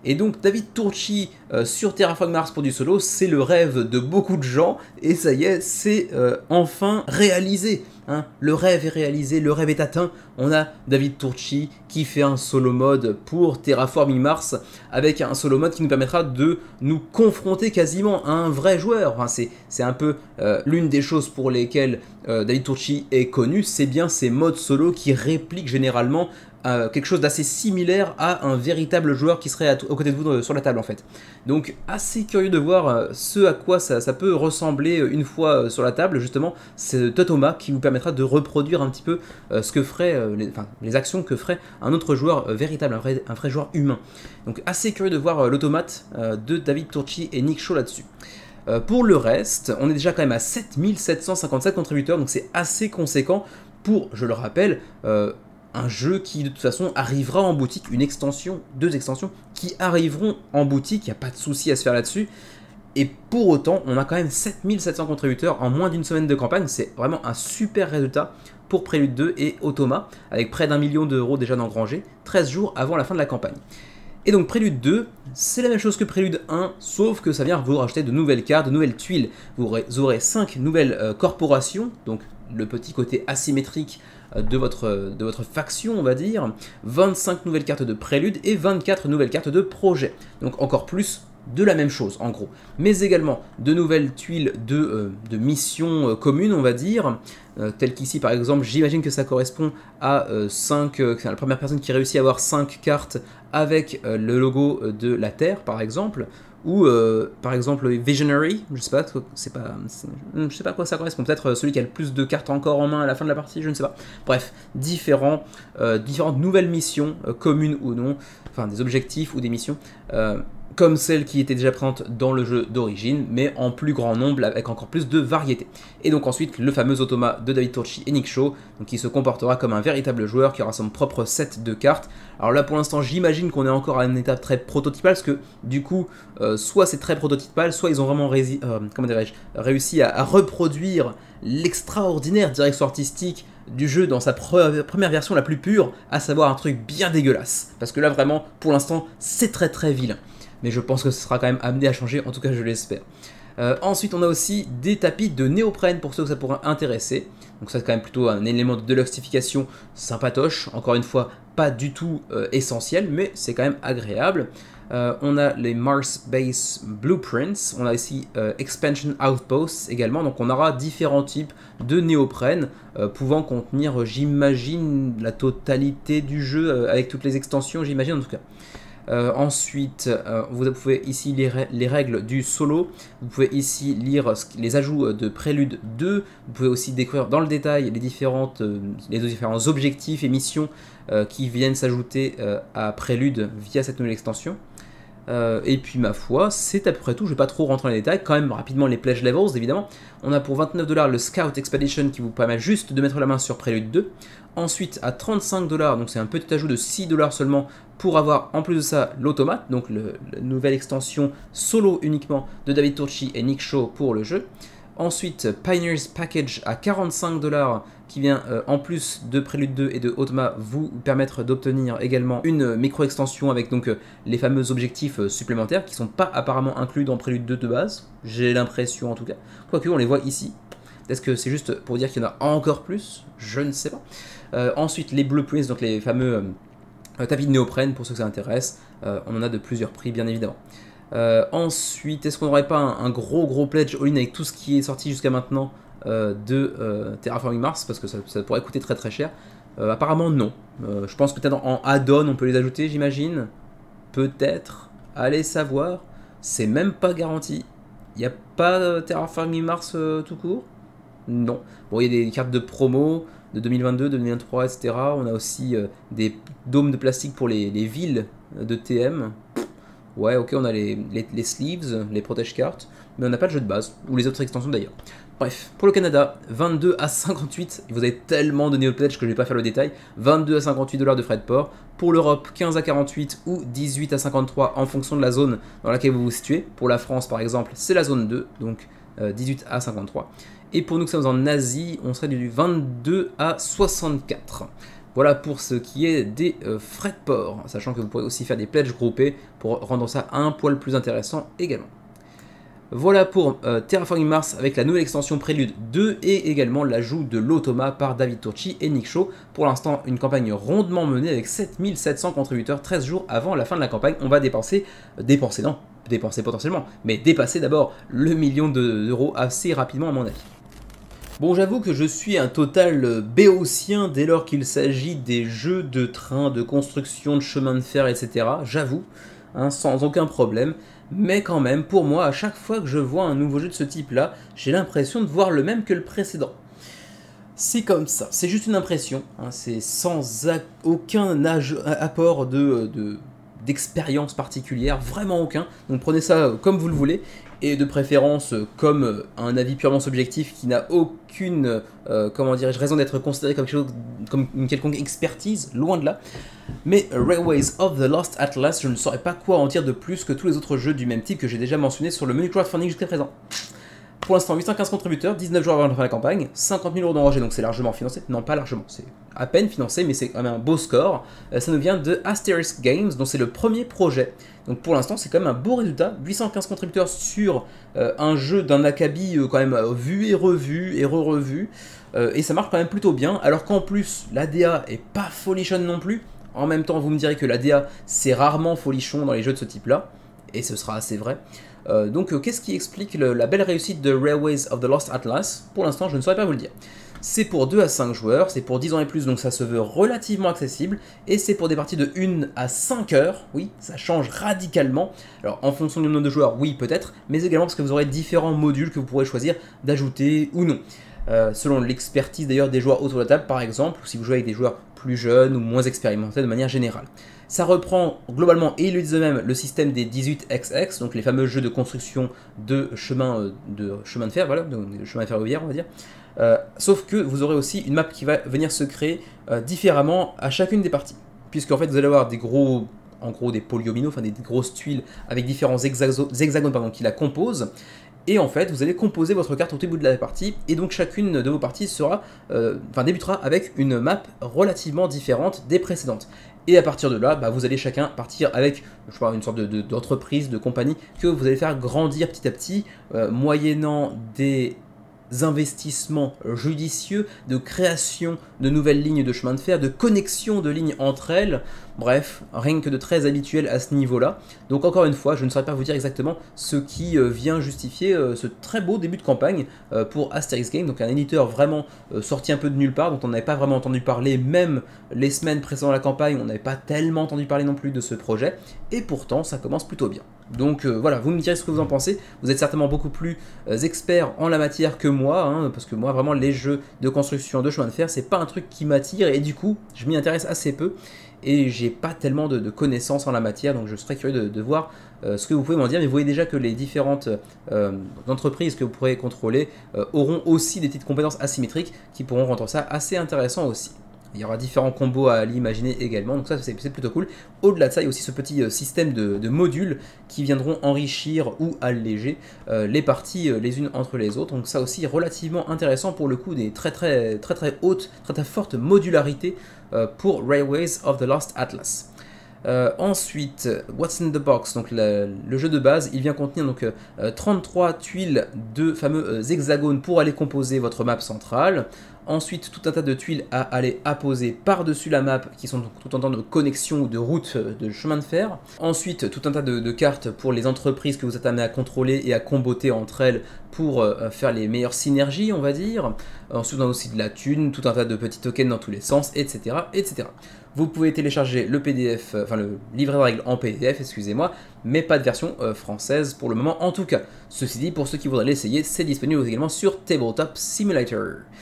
Et donc David Turczi sur Terraforming Mars pour du solo, c'est le rêve de beaucoup de gens, et ça y est, c'est enfin réalisé. Hein. Le rêve est réalisé, le rêve est atteint. On a David Turczi qui fait un solo mode pour Terraforming Mars, avec un solo mode qui nous permettra de nous confronter quasiment à un vrai joueur. Enfin, c'est un peu l'une des choses pour lesquelles David Turczi est connu, c'est bien ces modes solo qui répliquent généralement quelque chose d'assez similaire à un véritable joueur qui serait aux côtés de vous sur la table en fait. Donc assez curieux de voir ce à quoi ça peut ressembler une fois sur la table. Justement, c'est Automa qui vous permettra de reproduire un petit peu ce que ferait, les actions que ferait un autre joueur véritable, un vrai joueur humain. Donc assez curieux de voir l'automate de David Turczi et Nick Shaw là-dessus. Pour le reste, on est déjà quand même à 7757 contributeurs, donc c'est assez conséquent pour, je le rappelle, un jeu qui de toute façon arrivera en boutique, une extension, 2 extensions qui arriveront en boutique, il n'y a pas de souci à se faire là-dessus. Et pour autant, on a quand même 7700 contributeurs en moins d'une semaine de campagne, c'est vraiment un super résultat pour Prélude 2 et Automa, avec près d'1 million d'euros déjà d'engrangés, 13 jours avant la fin de la campagne. Et donc Prélude 2, c'est la même chose que Prélude 1, sauf que ça vient vous rajouter de nouvelles cartes, de nouvelles tuiles. Vous aurez 5 nouvelles corporations, donc le petit côté asymétrique de votre faction, on va dire, 25 nouvelles cartes de prélude et 24 nouvelles cartes de projet. Donc encore plus de la même chose, en gros. Mais également de nouvelles tuiles de missions communes, on va dire, telles qu'ici, par exemple, j'imagine que ça correspond à 5... c'est la première personne qui réussit à avoir 5 cartes avec le logo de la Terre, par exemple, ou par exemple Visionary, je sais pas à quoi ça correspond, peut-être celui qui a le plus de cartes encore en main à la fin de la partie, je ne sais pas. Bref, différentes nouvelles missions, communes ou non, enfin des objectifs ou des missions, comme celles qui étaient déjà présentes dans le jeu d'origine, mais en plus grand nombre, avec encore plus de variété. Et donc ensuite, le fameux Automa de David Turczi et Nick Shaw, donc qui se comportera comme un véritable joueur, qui aura son propre set de cartes. Alors là, pour l'instant, j'imagine qu'on est encore à une étape très prototypale, parce que du coup, soit c'est très prototypal, soit ils ont vraiment réussi à reproduire l'extraordinaire direction artistique du jeu dans sa première version la plus pure, à savoir un truc bien dégueulasse. Parce que là, vraiment, pour l'instant, c'est très très vilain. Mais je pense que ce sera quand même amené à changer, en tout cas je l'espère. Ensuite, on a aussi des tapis de néoprène pour ceux que ça pourrait intéresser. Donc ça c'est quand même plutôt un élément de deluxification sympatoche. Encore une fois, pas du tout essentiel, mais c'est quand même agréable. On a les Mars Base Blueprints, on a ici Expansion Outposts également, donc on aura différents types de néoprène pouvant contenir, j'imagine, la totalité du jeu avec toutes les extensions, j'imagine en tout cas. Ensuite, vous pouvez ici lire les règles du solo, vous pouvez ici lire les ajouts de Prélude 2, vous pouvez aussi découvrir dans le détail les différents objectifs et missions qui viennent s'ajouter à Prélude via cette nouvelle extension. Et puis ma foi, c'est à peu près tout, je vais pas trop rentrer dans les détails, quand même rapidement les pledge levels évidemment. On a pour 29 $ le Scout Expedition qui vous permet juste de mettre la main sur Prélude 2. Ensuite à 35 $, donc c'est un petit ajout de 6 $ seulement pour avoir en plus de ça l'automate, donc la nouvelle extension solo uniquement de David Turczi et Nick Shaw pour le jeu. Ensuite, Pioneers Package à 45 $ qui vient en plus de Prélude 2 et de Automa vous permettre d'obtenir également une micro-extension avec donc les fameux objectifs supplémentaires qui ne sont pas apparemment inclus dans Prélude 2 de base, j'ai l'impression en tout cas, quoique on les voit ici. Est-ce que c'est juste pour dire qu'il y en a encore plus? Je ne sais pas. Ensuite, les Blueprints, donc les fameux tapis de néoprène pour ceux que ça intéresse, on en a de plusieurs prix bien évidemment. Ensuite, est-ce qu'on n'aurait pas un gros pledge all-in avec tout ce qui est sorti jusqu'à maintenant de Terraforming Mars, parce que ça pourrait coûter très très cher. Apparemment non. Je pense que peut-être en add-on on peut les ajouter, j'imagine. Peut-être. Allez savoir. C'est même pas garanti. Il n'y a pas Terraforming Mars tout court? Non. Bon, il y a des cartes de promo de 2022, 2023, etc. On a aussi des dômes de plastique pour les villes de TM. Ouais, ok, on a les sleeves, les protège cartes, mais on n'a pas de jeu de base, ou les autres extensions d'ailleurs. Bref, pour le Canada, 22 à 58, vous avez tellement de néo-pledge que je ne vais pas faire le détail, 22 à 58 $ de frais de port. Pour l'Europe, 15 à 48 ou 18 à 53 en fonction de la zone dans laquelle vous vous situez. Pour la France par exemple, c'est la zone 2, donc 18 à 53. Et pour nous qui sommes en Asie, on serait du 22 à 64. Voilà pour ce qui est des frais de port, sachant que vous pourrez aussi faire des pledges groupés pour rendre ça un poil plus intéressant également. Voilà pour Terraforming Mars avec la nouvelle extension Prélude 2 et également l'ajout de l'Automa par David Turczi et Nick Shaw. Pour l'instant, une campagne rondement menée avec 7700 contributeurs 13 jours avant la fin de la campagne. On va dépenser potentiellement, mais dépasser d'abord le million d'euros assez rapidement à mon avis. Bon, j'avoue que je suis un total béotien dès lors qu'il s'agit des jeux de train, de construction, de chemin de fer, etc. J'avoue, hein, sans aucun problème. Mais quand même, pour moi, à chaque fois que je vois un nouveau jeu de ce type-là, j'ai l'impression de voir le même que le précédent. C'est comme ça, c'est juste une impression, hein, c'est sans aucun apport d'expérience particulière, vraiment aucun. Donc prenez ça comme vous le voulez, et de préférence comme un avis purement subjectif qui n'a aucune raison d'être considéré comme une quelconque expertise, loin de là. Mais Railways of the Lost Atlas, je ne saurais pas quoi en dire de plus que tous les autres jeux du même type que j'ai déjà mentionné sur le menu crowdfunding jusqu'à présent. Pour l'instant, 815 contributeurs, 19 jours avant la fin de la campagne, 50 000 euros d'enragés, donc c'est largement financé. Non, pas largement, c'est à peine financé, mais c'est quand même un beau score. Ça nous vient de Asterisk Games, dont c'est le premier projet. Donc pour l'instant, c'est quand même un beau résultat. 815 contributeurs sur un jeu d'un acabit quand même vu et revu et re-revu. Et ça marche quand même plutôt bien, alors qu'en plus, l'ADA est pas folichonne non plus. En même temps, vous me direz que l'ADA, c'est rarement folichon dans les jeux de ce type-là. Et ce sera assez vrai. Donc qu'est-ce qui explique la belle réussite de Railways of the Lost Atlas? Pour l'instant, je ne saurais pas vous le dire. C'est pour 2 à 5 joueurs, c'est pour 10 ans et plus, donc ça se veut relativement accessible, et c'est pour des parties de 1 à 5 heures, oui, ça change radicalement. Alors en fonction du nombre de joueurs, oui peut-être, mais également parce que vous aurez différents modules que vous pourrez choisir d'ajouter ou non. Selon l'expertise d'ailleurs des joueurs autour de la table par exemple, ou si vous jouez avec des joueurs plus jeunes ou moins expérimentés de manière générale. Ça reprend globalement, et ils le disent eux-mêmes, le système des 18XX, donc les fameux jeux de construction de chemin de fer, voilà, de chemin ferroviaire on va dire. Sauf que vous aurez aussi une map qui va venir se créer différemment à chacune des parties. Puisqu'en fait vous allez avoir des gros, en gros des polyomino, enfin des grosses tuiles avec différents hexagones qui la composent. Et en fait, vous allez composer votre carte au début de la partie, et donc chacune de vos parties débutera avec une map relativement différente des précédentes. Et à partir de là, vous allez chacun partir avec une sorte d'entreprise, de compagnie, que vous allez faire grandir petit à petit, moyennant des investissements judicieux, de création de nouvelles lignes de chemin de fer, de connexion de lignes entre elles, bref, rien que de très habituel à ce niveau-là. Donc encore une fois, je ne saurais pas vous dire exactement ce qui vient justifier ce très beau début de campagne pour Asterisk Games, donc un éditeur vraiment sorti un peu de nulle part, dont on n'avait pas vraiment entendu parler, même les semaines précédant la campagne, on n'avait pas tellement entendu parler non plus de ce projet, et pourtant ça commence plutôt bien. Donc voilà, vous me direz ce que vous en pensez, vous êtes certainement beaucoup plus experts en la matière que moi, hein, parce que moi vraiment les jeux de construction de chemin de fer, c'est pas un truc qui m'attire, et du coup je m'y intéresse assez peu, et j'ai pas tellement de connaissances en la matière, donc je serais curieux de voir ce que vous pouvez m'en dire, mais vous voyez déjà que les différentes entreprises que vous pourrez contrôler auront aussi des petites compétences asymétriques qui pourront rendre ça assez intéressant aussi. Il y aura différents combos à l'imaginer également, donc ça c'est plutôt cool. Au-delà de ça, il y a aussi ce petit système de modules qui viendront enrichir ou alléger les parties les unes entre les autres. Donc ça aussi relativement intéressant pour le coup, des très hautes, très fortes modularités pour Railways of the Lost Atlas. Ensuite, What's in the Box, donc le jeu de base, il vient contenir donc 33 tuiles de fameux hexagones pour aller composer votre map centrale. Ensuite, tout un tas de tuiles à aller apposer par-dessus la map, qui sont donc tout un tas de connexions ou de routes de chemin de fer. Ensuite, tout un tas de cartes pour les entreprises que vous êtes amené à contrôler et à comboter entre elles pour faire les meilleures synergies, on va dire. Ensuite, on a aussi de la thune, tout un tas de petits tokens dans tous les sens, etc. etc. Vous pouvez télécharger le PDF, enfin le livret de règles en PDF, excusez-moi, mais pas de version française pour le moment en tout cas. Ceci dit, pour ceux qui voudraient l'essayer, c'est disponible également sur Tabletop Simulator.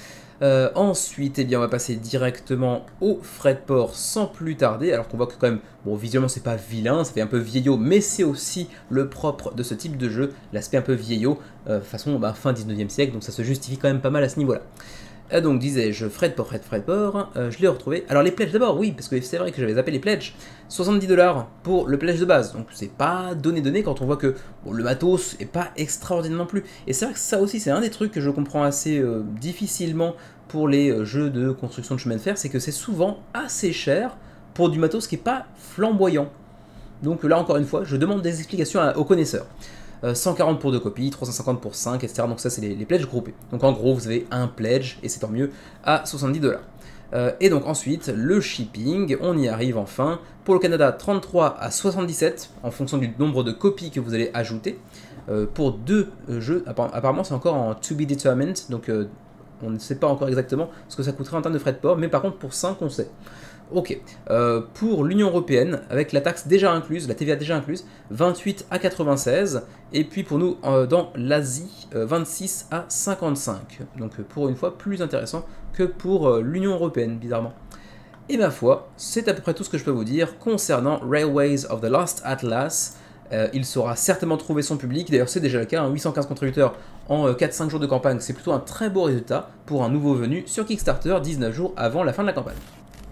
Ensuite, on va passer directement aux frais de port sans plus tarder, alors qu'on voit que quand même, bon, visuellement c'est pas vilain, ça fait un peu vieillot, mais c'est aussi le propre de ce type de jeu, l'aspect un peu vieillot, façon fin 19e siècle, donc ça se justifie quand même pas mal à ce niveau-là. Donc disais-je, frais de port, je l'ai retrouvé. Alors les pledges d'abord, oui, parce que c'est vrai que j'avais zappé les pledges. 70 $ pour le pledge de base, donc c'est pas donné quand on voit que bon, le matos est pas extraordinaire non plus. Et c'est vrai que ça aussi c'est un des trucs que je comprends assez difficilement pour les jeux de construction de chemin de fer, c'est que c'est souvent assez cher pour du matos qui n'est pas flamboyant. Donc là encore une fois, je demande des explications aux connaisseurs. 140 pour 2 copies, 350 pour 5, etc. Donc ça c'est les pledges groupés. Donc en gros vous avez un pledge, et c'est tant mieux, à 70$. Et donc ensuite, le shipping, on y arrive enfin. Pour le Canada, 33 à 77, en fonction du nombre de copies que vous allez ajouter. Pour 2 jeux, apparemment c'est encore en to be determined, donc on ne sait pas encore exactement ce que ça coûterait en termes de frais de port, mais par contre pour 5 on sait. Ok, pour l'Union Européenne, avec la taxe déjà incluse, la TVA déjà incluse, 28 à 96, et puis pour nous, dans l'Asie, 26 à 55. Donc pour une fois, plus intéressant que pour l'Union Européenne, bizarrement. Et ma foi, c'est à peu près tout ce que je peux vous dire concernant Railways of the Lost Atlas. Il saura certainement trouver son public, d'ailleurs c'est déjà le cas, hein, 815 contributeurs en 4-5 jours de campagne, c'est plutôt un très beau résultat pour un nouveau venu sur Kickstarter 19 jours avant la fin de la campagne.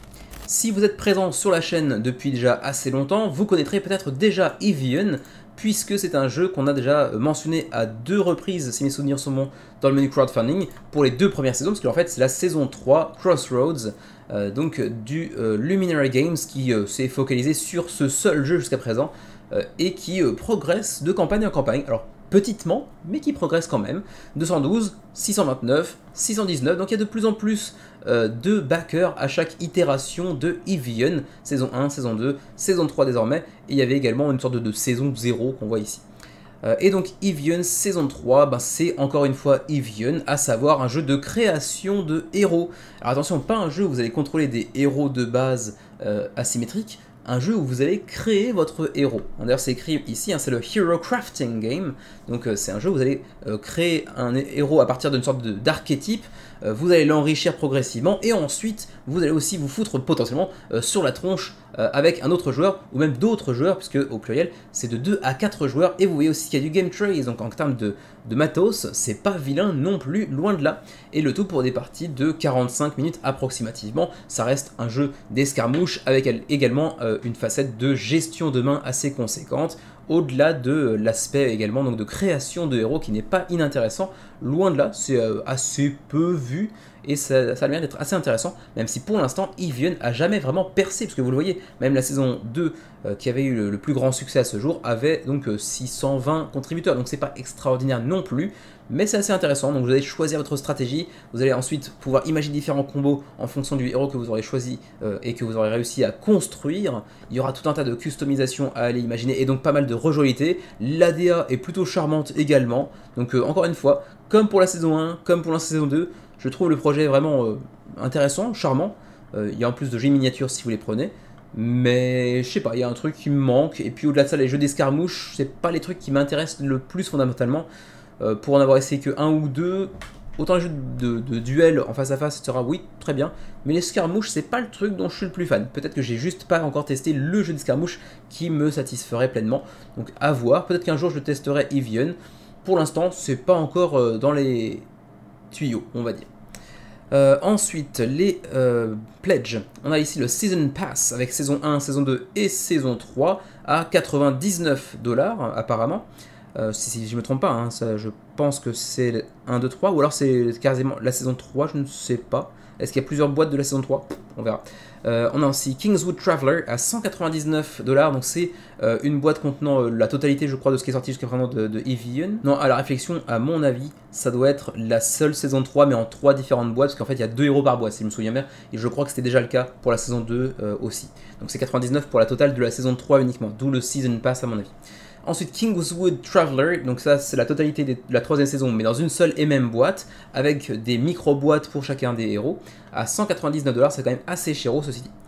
Si vous êtes présent sur la chaîne depuis déjà assez longtemps, vous connaîtrez peut-être déjà Evian, puisque c'est un jeu qu'on a déjà mentionné à 2 reprises, si mes souvenirs sont bons, dans le menu crowdfunding, pour les 2 premières saisons, parce qu'en fait c'est la saison 3, Crossroads, donc du Luminary Games, qui s'est focalisé sur ce seul jeu jusqu'à présent, et qui progresse de campagne en campagne. Alors, petitement, mais qui progresse quand même. 212, 629, 619, donc il y a de plus en plus de backers à chaque itération de Evian, saison 1, saison 2, saison 3 désormais, et il y avait également une sorte de saison 0 qu'on voit ici. Et donc Evian saison 3, ben, c'est encore une fois Evian, à savoir un jeu de création de héros. Alors attention, pas un jeu où vous allez contrôler des héros de base asymétriques, un jeu où vous allez créer votre héros. D'ailleurs c'est écrit ici, hein, c'est le Hero Crafting Game, donc c'est un jeu où vous allez créer un héros à partir d'une sorte d'archétype, vous allez l'enrichir progressivement, et ensuite vous allez aussi vous foutre potentiellement sur la tronche avec un autre joueur, ou même d'autres joueurs, puisque au pluriel c'est de 2 à 4 joueurs, et vous voyez aussi qu'il y a du game trace, donc en termes de matos, c'est pas vilain non plus, loin de là, et le tout pour des parties de 45 minutes approximativement. Ça reste un jeu d'escarmouche avec également une facette de gestion de main assez conséquente, au-delà de l'aspect également donc de création de héros qui n'est pas inintéressant, loin de là, c'est assez peu vu, et ça a l'air d'être assez intéressant, même si pour l'instant Evian a jamais vraiment percé, parce que vous le voyez, même la saison 2 qui avait eu le plus grand succès à ce jour avait donc 620 contributeurs, donc c'est pas extraordinaire non plus, mais c'est assez intéressant. Donc vous allez choisir votre stratégie, vous allez ensuite pouvoir imaginer différents combos en fonction du héros que vous aurez choisi et que vous aurez réussi à construire. Il y aura tout un tas de customisation à aller imaginer, et donc pas mal de rejouabilité. L'ADA est plutôt charmante également, donc encore une fois, comme pour la saison 1, comme pour la saison 2, je trouve le projet vraiment intéressant, charmant. Il y a en plus de jeux miniatures si vous les prenez, mais je sais pas, il y a un truc qui me manque. Et puis au-delà de ça, les jeux d'escarmouche, c'est pas les trucs qui m'intéressent le plus fondamentalement. Pour en avoir essayé que 1 ou 2, autant les jeux de duel en face à face, etc., oui, très bien, mais l'escarmouche, c'est pas le truc dont je suis le plus fan. Peut-être que j'ai juste pas encore testé le jeu d'escarmouche qui me satisferait pleinement, donc à voir. Peut-être qu'un jour je testerai Evian. Pour l'instant, c'est pas encore dans les tuyaux, on va dire. Ensuite, les pledges. On a ici le Season Pass avec saison 1, saison 2 et saison 3 à 99$ apparemment. Si je me trompe pas, hein, ça, je pense que c'est 1, 2, 3, ou alors c'est quasiment la saison 3, je ne sais pas. Est-ce qu'il y a plusieurs boîtes de la saison 3? On verra. On a aussi Kingswood Traveler à 199$, donc c'est une boîte contenant la totalité, je crois, de ce qui est sorti jusqu'à présent de Evian. Non, à la réflexion, à mon avis, ça doit être la seule saison 3, mais en 3 différentes boîtes, parce qu'en fait, il y a 2 héros par boîte, si je me souviens bien, et je crois que c'était déjà le cas pour la saison 2 aussi. Donc c'est 99 pour la totale de la saison 3 uniquement, d'où le Season Pass à mon avis. Ensuite, Kingswood Traveler, donc ça c'est la totalité de la 3e saison, mais dans une seule et même boîte, avec des micro-boîtes pour chacun des héros, à 199$, c'est quand même assez chéro ceci dit.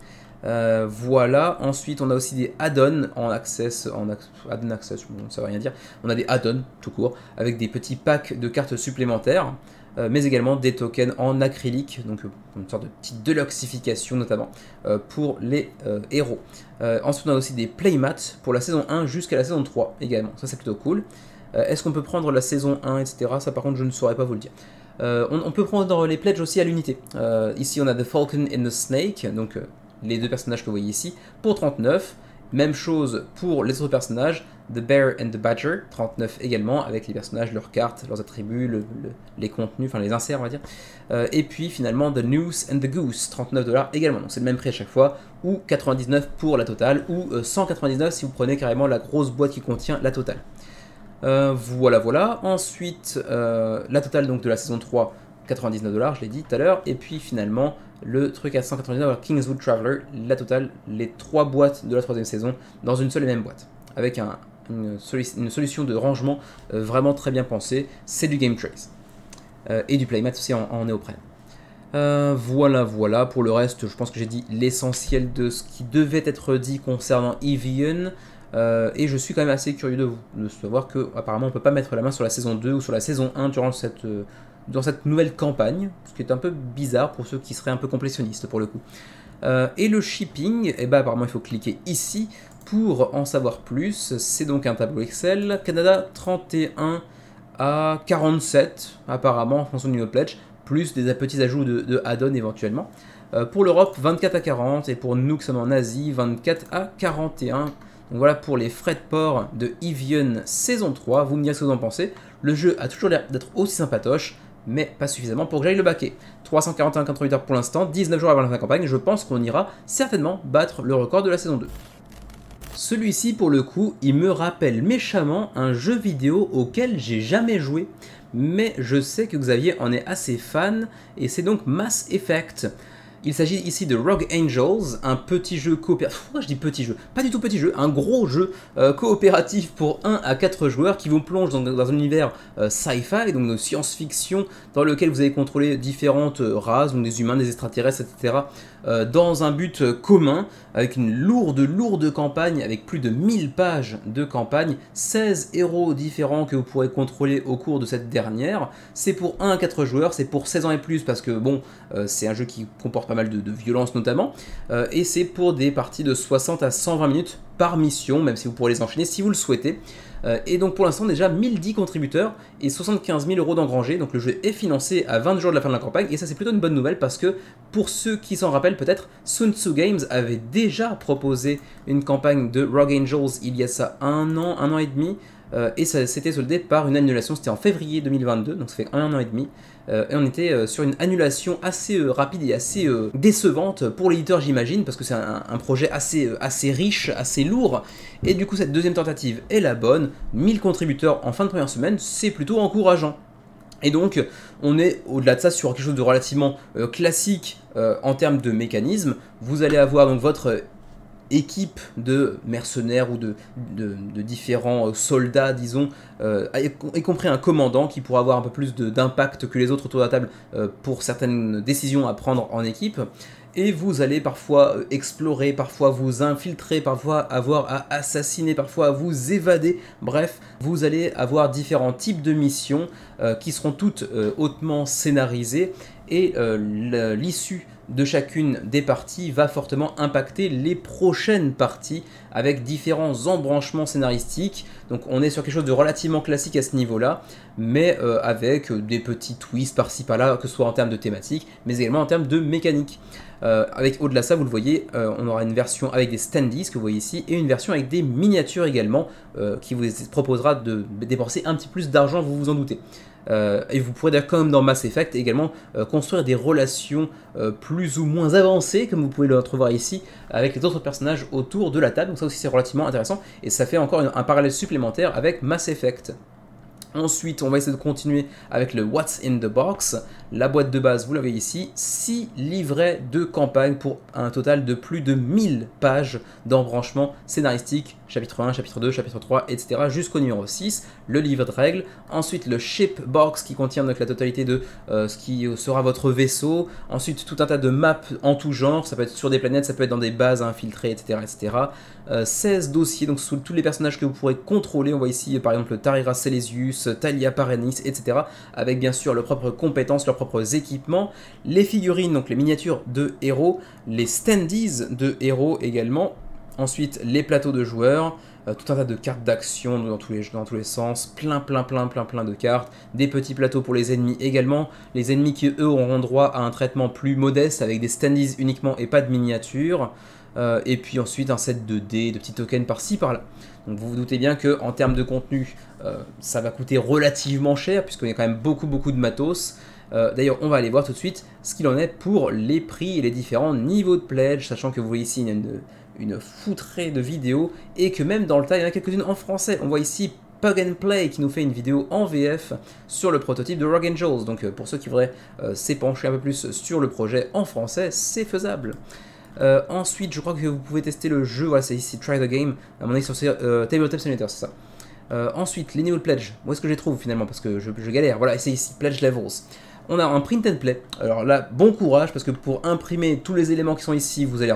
Voilà, ensuite on a aussi des add-ons en access, add-on access, bon, ça veut rien dire, on a des add-ons tout court, avec des petits packs de cartes supplémentaires, mais également des tokens en acrylique, donc une sorte de petite deluxification notamment pour les héros. Ensuite on a aussi des playmats pour la saison 1 jusqu'à la saison 3 également, ça c'est plutôt cool. Est-ce qu'on peut prendre la saison 1, etc. Ça par contre je ne saurais pas vous le dire. On peut prendre les pledges aussi à l'unité. Ici on a The Falcon and the Snake, donc les 2 personnages que vous voyez ici, pour 39, Même chose pour les autres personnages, The Bear and the Badger, 39 également, avec les personnages, leurs cartes, leurs attributs, les contenus, enfin les inserts on va dire. Et puis finalement The Noose and the Goose, 39 $ également, donc c'est le même prix à chaque fois, ou 99 pour la totale, ou 199 si vous prenez carrément la grosse boîte qui contient la totale. Voilà. Ensuite, la totale donc de la saison 3, 99 $, je l'ai dit tout à l'heure, et puis finalement le truc à 199 $, Kingswood Traveler, la totale, les 3 boîtes de la 3e saison dans une seule et même boîte, avec une solution de rangement vraiment très bien pensée. C'est du Game Trace et du playmat aussi en néoprène. Voilà, pour le reste je pense que j'ai dit l'essentiel de ce qui devait être dit concernant Evian. Et je suis quand même assez curieux de savoir que apparemment on peut pas mettre la main sur la saison 2 ou sur la saison 1 durant dans cette nouvelle campagne, ce qui est un peu bizarre pour ceux qui seraient un peu complétionnistes pour le coup. Et le shipping, apparemment il faut cliquer ici pour en savoir plus. C'est donc un tableau Excel. Canada 31 à 47 apparemment en fonction du niveau pledge, plus des petits ajouts de add-on éventuellement. Pour l'Europe 24 à 40 et pour nous qui sommes en Asie 24 à 41. Donc voilà pour les frais de port de Evian saison 3, vous me direz ce que vous en pensez. Le jeu a toujours l'air d'être aussi sympatoche, mais pas suffisamment pour que j'aille le baquer. 341,88 heures pour l'instant, 19 jours avant la fin de la campagne, je pense qu'on ira certainement battre le record de la saison 2. Celui-ci pour le coup, il me rappelle méchamment un jeu vidéo auquel j'ai jamais joué, mais je sais que Xavier en est assez fan, et c'est donc Mass Effect. Il s'agit ici de Rogue Angels, un petit jeu coopératif. Pourquoi je dis petit jeu? Pas du tout petit jeu, un gros jeu coopératif pour 1 à 4 joueurs qui vous plonge dans un univers sci-fi, donc de science-fiction, dans lequel vous allez contrôler différentes races, donc des humains, des extraterrestres, etc. Dans un but commun, avec une lourde campagne, avec plus de 1000 pages de campagne, 16 héros différents que vous pourrez contrôler au cours de cette dernière. C'est pour 1 à 4 joueurs, c'est pour 16 ans et plus, parce que bon, c'est un jeu qui comporte pas mal de violence notamment, et c'est pour des parties de 60 à 120 minutes par mission, même si vous pourrez les enchaîner si vous le souhaitez. Et donc pour l'instant déjà 1010 contributeurs et 75 000 € d'engrangés, donc le jeu est financé à 20 jours de la fin de la campagne, et ça c'est plutôt une bonne nouvelle parce que pour ceux qui s'en rappellent peut-être, Sun Tzu Games avait déjà proposé une campagne de Rogue Angels il y a ça un an et demi, et ça s'était soldé par une annulation, c'était en février 2022, donc ça fait un an et demi. Et on était sur une annulation assez rapide et assez décevante pour l'éditeur j'imagine, parce que c'est un projet assez riche, assez lourd, et du coup cette deuxième tentative est la bonne, 1000 contributeurs en fin de première semaine, c'est plutôt encourageant. Et donc on est au-delà de ça sur quelque chose de relativement classique en termes de mécanisme. Vous allez avoir donc votre équipe de mercenaires ou de différents soldats, disons, y compris un commandant qui pourra avoir un peu plus d'impact que les autres autour de la table pour certaines décisions à prendre en équipe. Et vous allez parfois explorer, parfois vous infiltrer, parfois avoir à assassiner, parfois à vous évader. Bref, vous allez avoir différents types de missions qui seront toutes hautement scénarisées, et l'issue de chacune des parties va fortement impacter les prochaines parties avec différents embranchements scénaristiques. Donc on est sur quelque chose de relativement classique à ce niveau-là, mais avec des petits twists par-ci par-là, que ce soit en termes de thématique, mais également en termes de mécanique. Avec au-delà de ça, vous le voyez, on aura une version avec des standees que vous voyez ici, et une version avec des miniatures également, qui vous proposera de dépenser un petit plus d'argent, vous vous en doutez. Et vous pourrez d'ailleurs, comme dans Mass Effect, également construire des relations plus ou moins avancées, comme vous pouvez le retrouver ici, avec les autres personnages autour de la table. Donc ça aussi c'est relativement intéressant, et ça fait encore un parallèle supplémentaire avec Mass Effect. Ensuite, on va essayer de continuer avec le What's in the Box. La boîte de base, vous l'avez ici, 6 livrets de campagne pour un total de plus de 1000 pages d'embranchement scénaristique, chapitre 1, chapitre 2, chapitre 3, etc. jusqu'au numéro 6, le livre de règles. Ensuite, le Ship Box qui contient donc la totalité de ce qui sera votre vaisseau. Ensuite, tout un tas de maps en tout genre, ça peut être sur des planètes, ça peut être dans des bases infiltrées, etc. etc. 16 dossiers, donc sous tous les personnages que vous pourrez contrôler. On voit ici par exemple Tarira Celesius, Talia Parenis, etc. avec bien sûr leurs propres compétences, leurs propres équipements, les figurines, donc les miniatures de héros, les standees de héros également, Ensuite, les plateaux de joueurs, tout un tas de cartes d'action dans tous les sens, plein de cartes, des petits plateaux pour les ennemis également, les ennemis qui eux auront droit à un traitement plus modeste avec des standees uniquement et pas de miniatures, et puis ensuite un set de dés, de petits tokens par-ci par-là. Donc vous vous doutez bien qu'en termes de contenu, ça va coûter relativement cher puisqu'il y a quand même beaucoup de matos. D'ailleurs, on va aller voir tout de suite ce qu'il en est pour les prix et les différents niveaux de pledge, sachant que vous voyez ici une foutrée de vidéos et que même dans le tas, il y en a quelques-unes en français. On voit ici Pug and Play qui nous fait une vidéo en VF sur le prototype de Rogue Angels. Donc pour ceux qui voudraient s'épancher un peu plus sur le projet en français, c'est faisable. Ensuite, je crois que vous pouvez tester le jeu, voilà, c'est ici Try the Game, à mon avis sur Tabletop Simulator, c'est ça. Ensuite, les niveaux de pledge, où est-ce que je les trouve finalement, parce que je galère, voilà, c'est ici, Pledge Levels. On a un print and play, alors là, bon courage, parce que pour imprimer tous les éléments qui sont ici, vous allez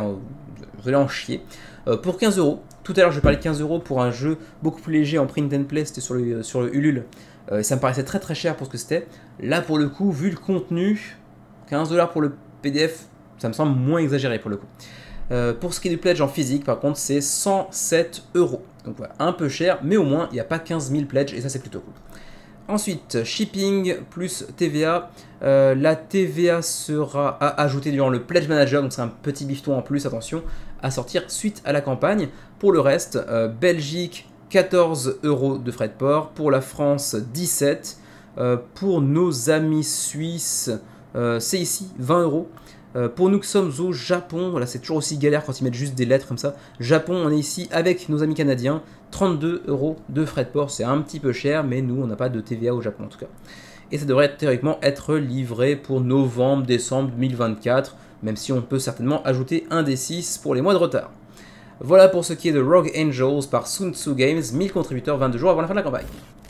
en chier. Pour 15 €, tout à l'heure je parlais de 15 € pour un jeu beaucoup plus léger en print and play, c'était sur le Ulule, ça me paraissait très cher pour ce que c'était. Là pour le coup, vu le contenu, 15 $ pour le PDF, ça me semble moins exagéré pour le coup. Pour ce qui est du pledge en physique, par contre, c'est 107 €. Donc voilà, un peu cher, mais au moins, il n'y a pas 15 000 pledges, et ça, c'est plutôt cool. Ensuite, shipping plus TVA. La TVA sera ajoutée durant le Pledge Manager, donc c'est un petit bifton en plus, attention, à sortir suite à la campagne. Pour le reste, Belgique, 14 € de frais de port. Pour la France, 17. Pour nos amis suisses, c'est ici, 20 €. Pour nous qui sommes au Japon, voilà, c'est toujours aussi galère quand ils mettent juste des lettres comme ça. Japon, on est ici avec nos amis canadiens, 32 € de frais de port, c'est un petit peu cher, mais nous on n'a pas de TVA au Japon en tout cas. Et ça devrait théoriquement être livré pour novembre, décembre 2024, même si on peut certainement ajouter un D6 pour les mois de retard. Voilà pour ce qui est de Rogue Angels par Sun Tzu Games, 1000 contributeurs 22 jours avant la fin de la campagne.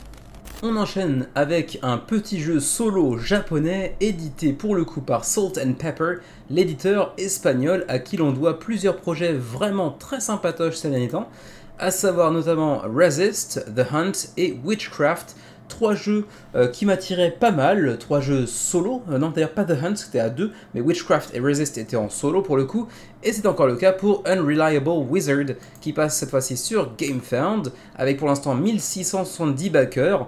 On enchaîne avec un petit jeu solo japonais édité pour le coup par Salt and Pepper, l'éditeur espagnol à qui l'on doit plusieurs projets vraiment très sympatoches ces derniers temps, à savoir notamment Resist, The Hunt et Witchcraft. 3 jeux qui m'attiraient pas mal, 3 jeux solo, non d'ailleurs pas The Hunt, c'était à 2, mais Witchcraft et Resist étaient en solo pour le coup, et c'est encore le cas pour Unreliable Wizard, qui passe cette fois-ci sur GameFound, avec pour l'instant 1670 backers,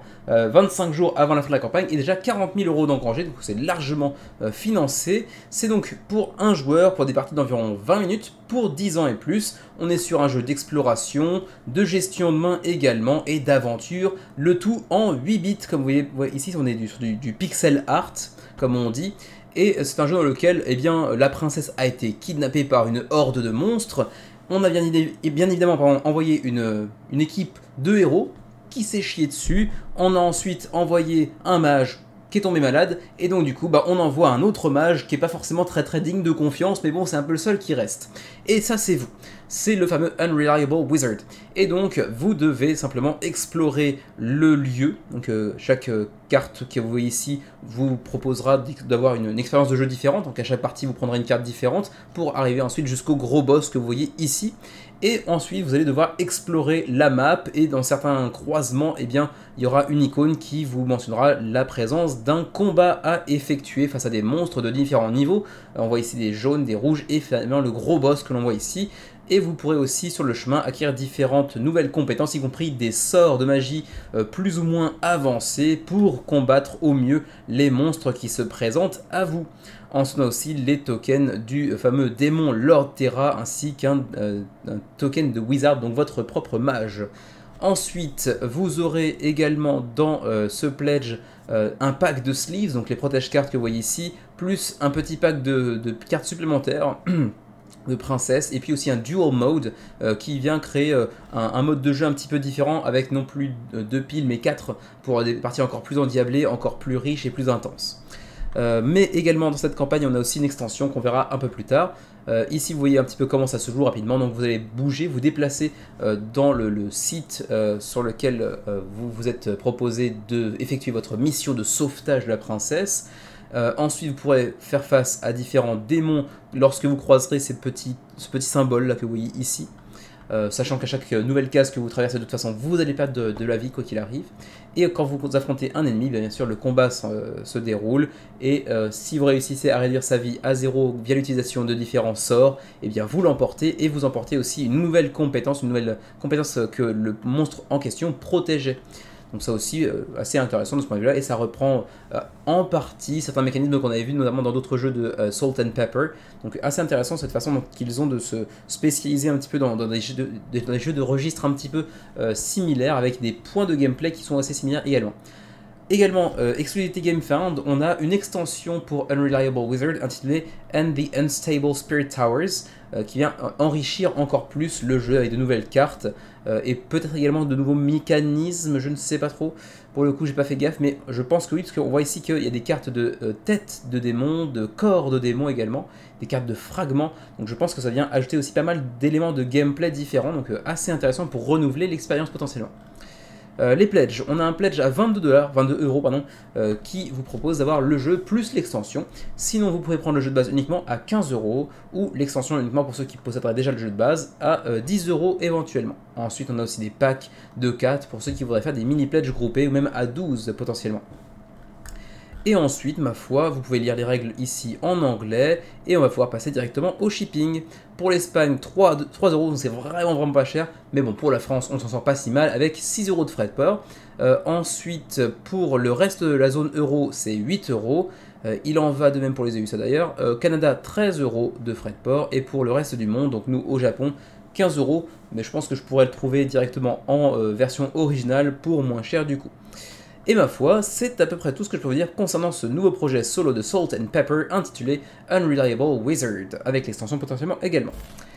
25 jours avant la fin de la campagne, et déjà 40 000 € d'engrangés, donc c'est largement financé. C'est donc pour un joueur, pour des parties d'environ 20 minutes, pour 10 ans et plus. On est sur un jeu d'exploration, de main également, et d'aventure, le tout en 8 bits, comme vous voyez ici on est sur du pixel art, comme on dit, et c'est un jeu dans lequel eh la princesse a été kidnappée par une horde de monstres. On a bien évidemment envoyé une équipe de héros qui s'est chié dessus. On a ensuite envoyé un mage qui est tombé malade, et donc du coup on envoie un autre mage qui est pas forcément très digne de confiance, mais bon c'est un peu le seul qui reste. Et ça c'est vous, c'est le fameux Unreliable Wizard. Et donc vous devez simplement explorer le lieu, donc chaque carte que vous voyez ici vous proposera d'avoir une expérience de jeu différente, donc à chaque partie vous prendrez une carte différente pour arriver ensuite jusqu'au gros boss que vous voyez ici. Et ensuite vous allez devoir explorer la map, et dans certains croisements il y aura une icône qui vous mentionnera la présence d'un combat à effectuer face à des monstres de différents niveaux. On voit ici des jaunes, des rouges et finalement le gros boss que l'on voit ici. Et vous pourrez aussi sur le chemin acquérir différentes nouvelles compétences, y compris des sorts de magie plus ou moins avancés pour combattre au mieux les monstres qui se présentent à vous. Ensuite on a aussi les tokens du fameux démon Lord Terra, ainsi qu'un token de Wizard, donc votre propre mage. Ensuite, vous aurez également dans ce pledge un pack de sleeves, donc les protège-cartes que vous voyez ici, plus un petit pack de cartes supplémentaires de princesse, et puis aussi un dual mode qui vient créer un mode de jeu un petit peu différent, avec non plus 2 piles mais 4 pour des parties encore plus endiablées, encore plus riches et plus intenses. Mais également dans cette campagne on a aussi une extension qu'on verra un peu plus tard. Ici vous voyez un petit peu comment ça se joue rapidement, donc vous allez bouger, vous déplacer dans le site sur lequel vous vous êtes proposé d'effectuer votre mission de sauvetage de la princesse. Ensuite vous pourrez faire face à différents démons lorsque vous croiserez ce petit symbole là que vous voyez ici. sachant qu'à chaque nouvelle case que vous traversez, de toute façon, vous allez perdre de la vie, quoi qu'il arrive. Et quand vous affrontez un ennemi, bien sûr, le combat se déroule, et si vous réussissez à réduire sa vie à 0 via l'utilisation de différents sorts, et bien vous l'emportez, et vous emportez aussi une nouvelle compétence que le monstre en question protégeait. Donc ça aussi, assez intéressant de ce point de vue-là, et ça reprend en partie certains mécanismes qu'on avait vus notamment dans d'autres jeux de Salt and Pepper. Donc assez intéressant cette façon qu'ils ont de se spécialiser un petit peu dans des jeux de registre un petit peu similaires, avec des points de gameplay qui sont assez similaires également. Également, exclusivité GameFound, on a une extension pour Unreliable Wizard intitulée And the Unstable Spirit Towers, qui vient enrichir encore plus le jeu avec de nouvelles cartes, et peut-être également de nouveaux mécanismes, je ne sais pas trop, pour le coup j'ai pas fait gaffe, mais je pense que oui, parce qu'on voit ici qu'il y a des cartes de tête de démons, de corps de démons également, des cartes de fragments, donc je pense que ça vient ajouter aussi pas mal d'éléments de gameplay différents, donc assez intéressant pour renouveler l'expérience potentiellement. Les pledges, on a un pledge à 22 €, pardon, qui vous propose d'avoir le jeu plus l'extension. Sinon, vous pouvez prendre le jeu de base uniquement à 15 € ou l'extension uniquement pour ceux qui posséderaient déjà le jeu de base à 10 € éventuellement. Ensuite, on a aussi des packs de 4 pour ceux qui voudraient faire des mini pledges groupés ou même à 12 potentiellement. Et ensuite, ma foi, vous pouvez lire les règles ici en anglais, et on va pouvoir passer directement au shipping. Pour l'Espagne, 3 €, donc c'est vraiment pas cher, mais bon, pour la France, on s'en sort pas si mal, avec 6 € de frais de port. Ensuite, pour le reste de la zone euro, c'est 8 €. Il en va de même pour les USA d'ailleurs. Canada, 13 € de frais de port, et pour le reste du monde, donc nous au Japon, 15 €, mais je pense que je pourrais le trouver directement en version originale pour moins cher du coup. Et ma foi, c'est à peu près tout ce que je peux vous dire concernant ce nouveau projet solo de Salt and Pepper intitulé Unreliable Wizard, avec l'extension potentiellement également.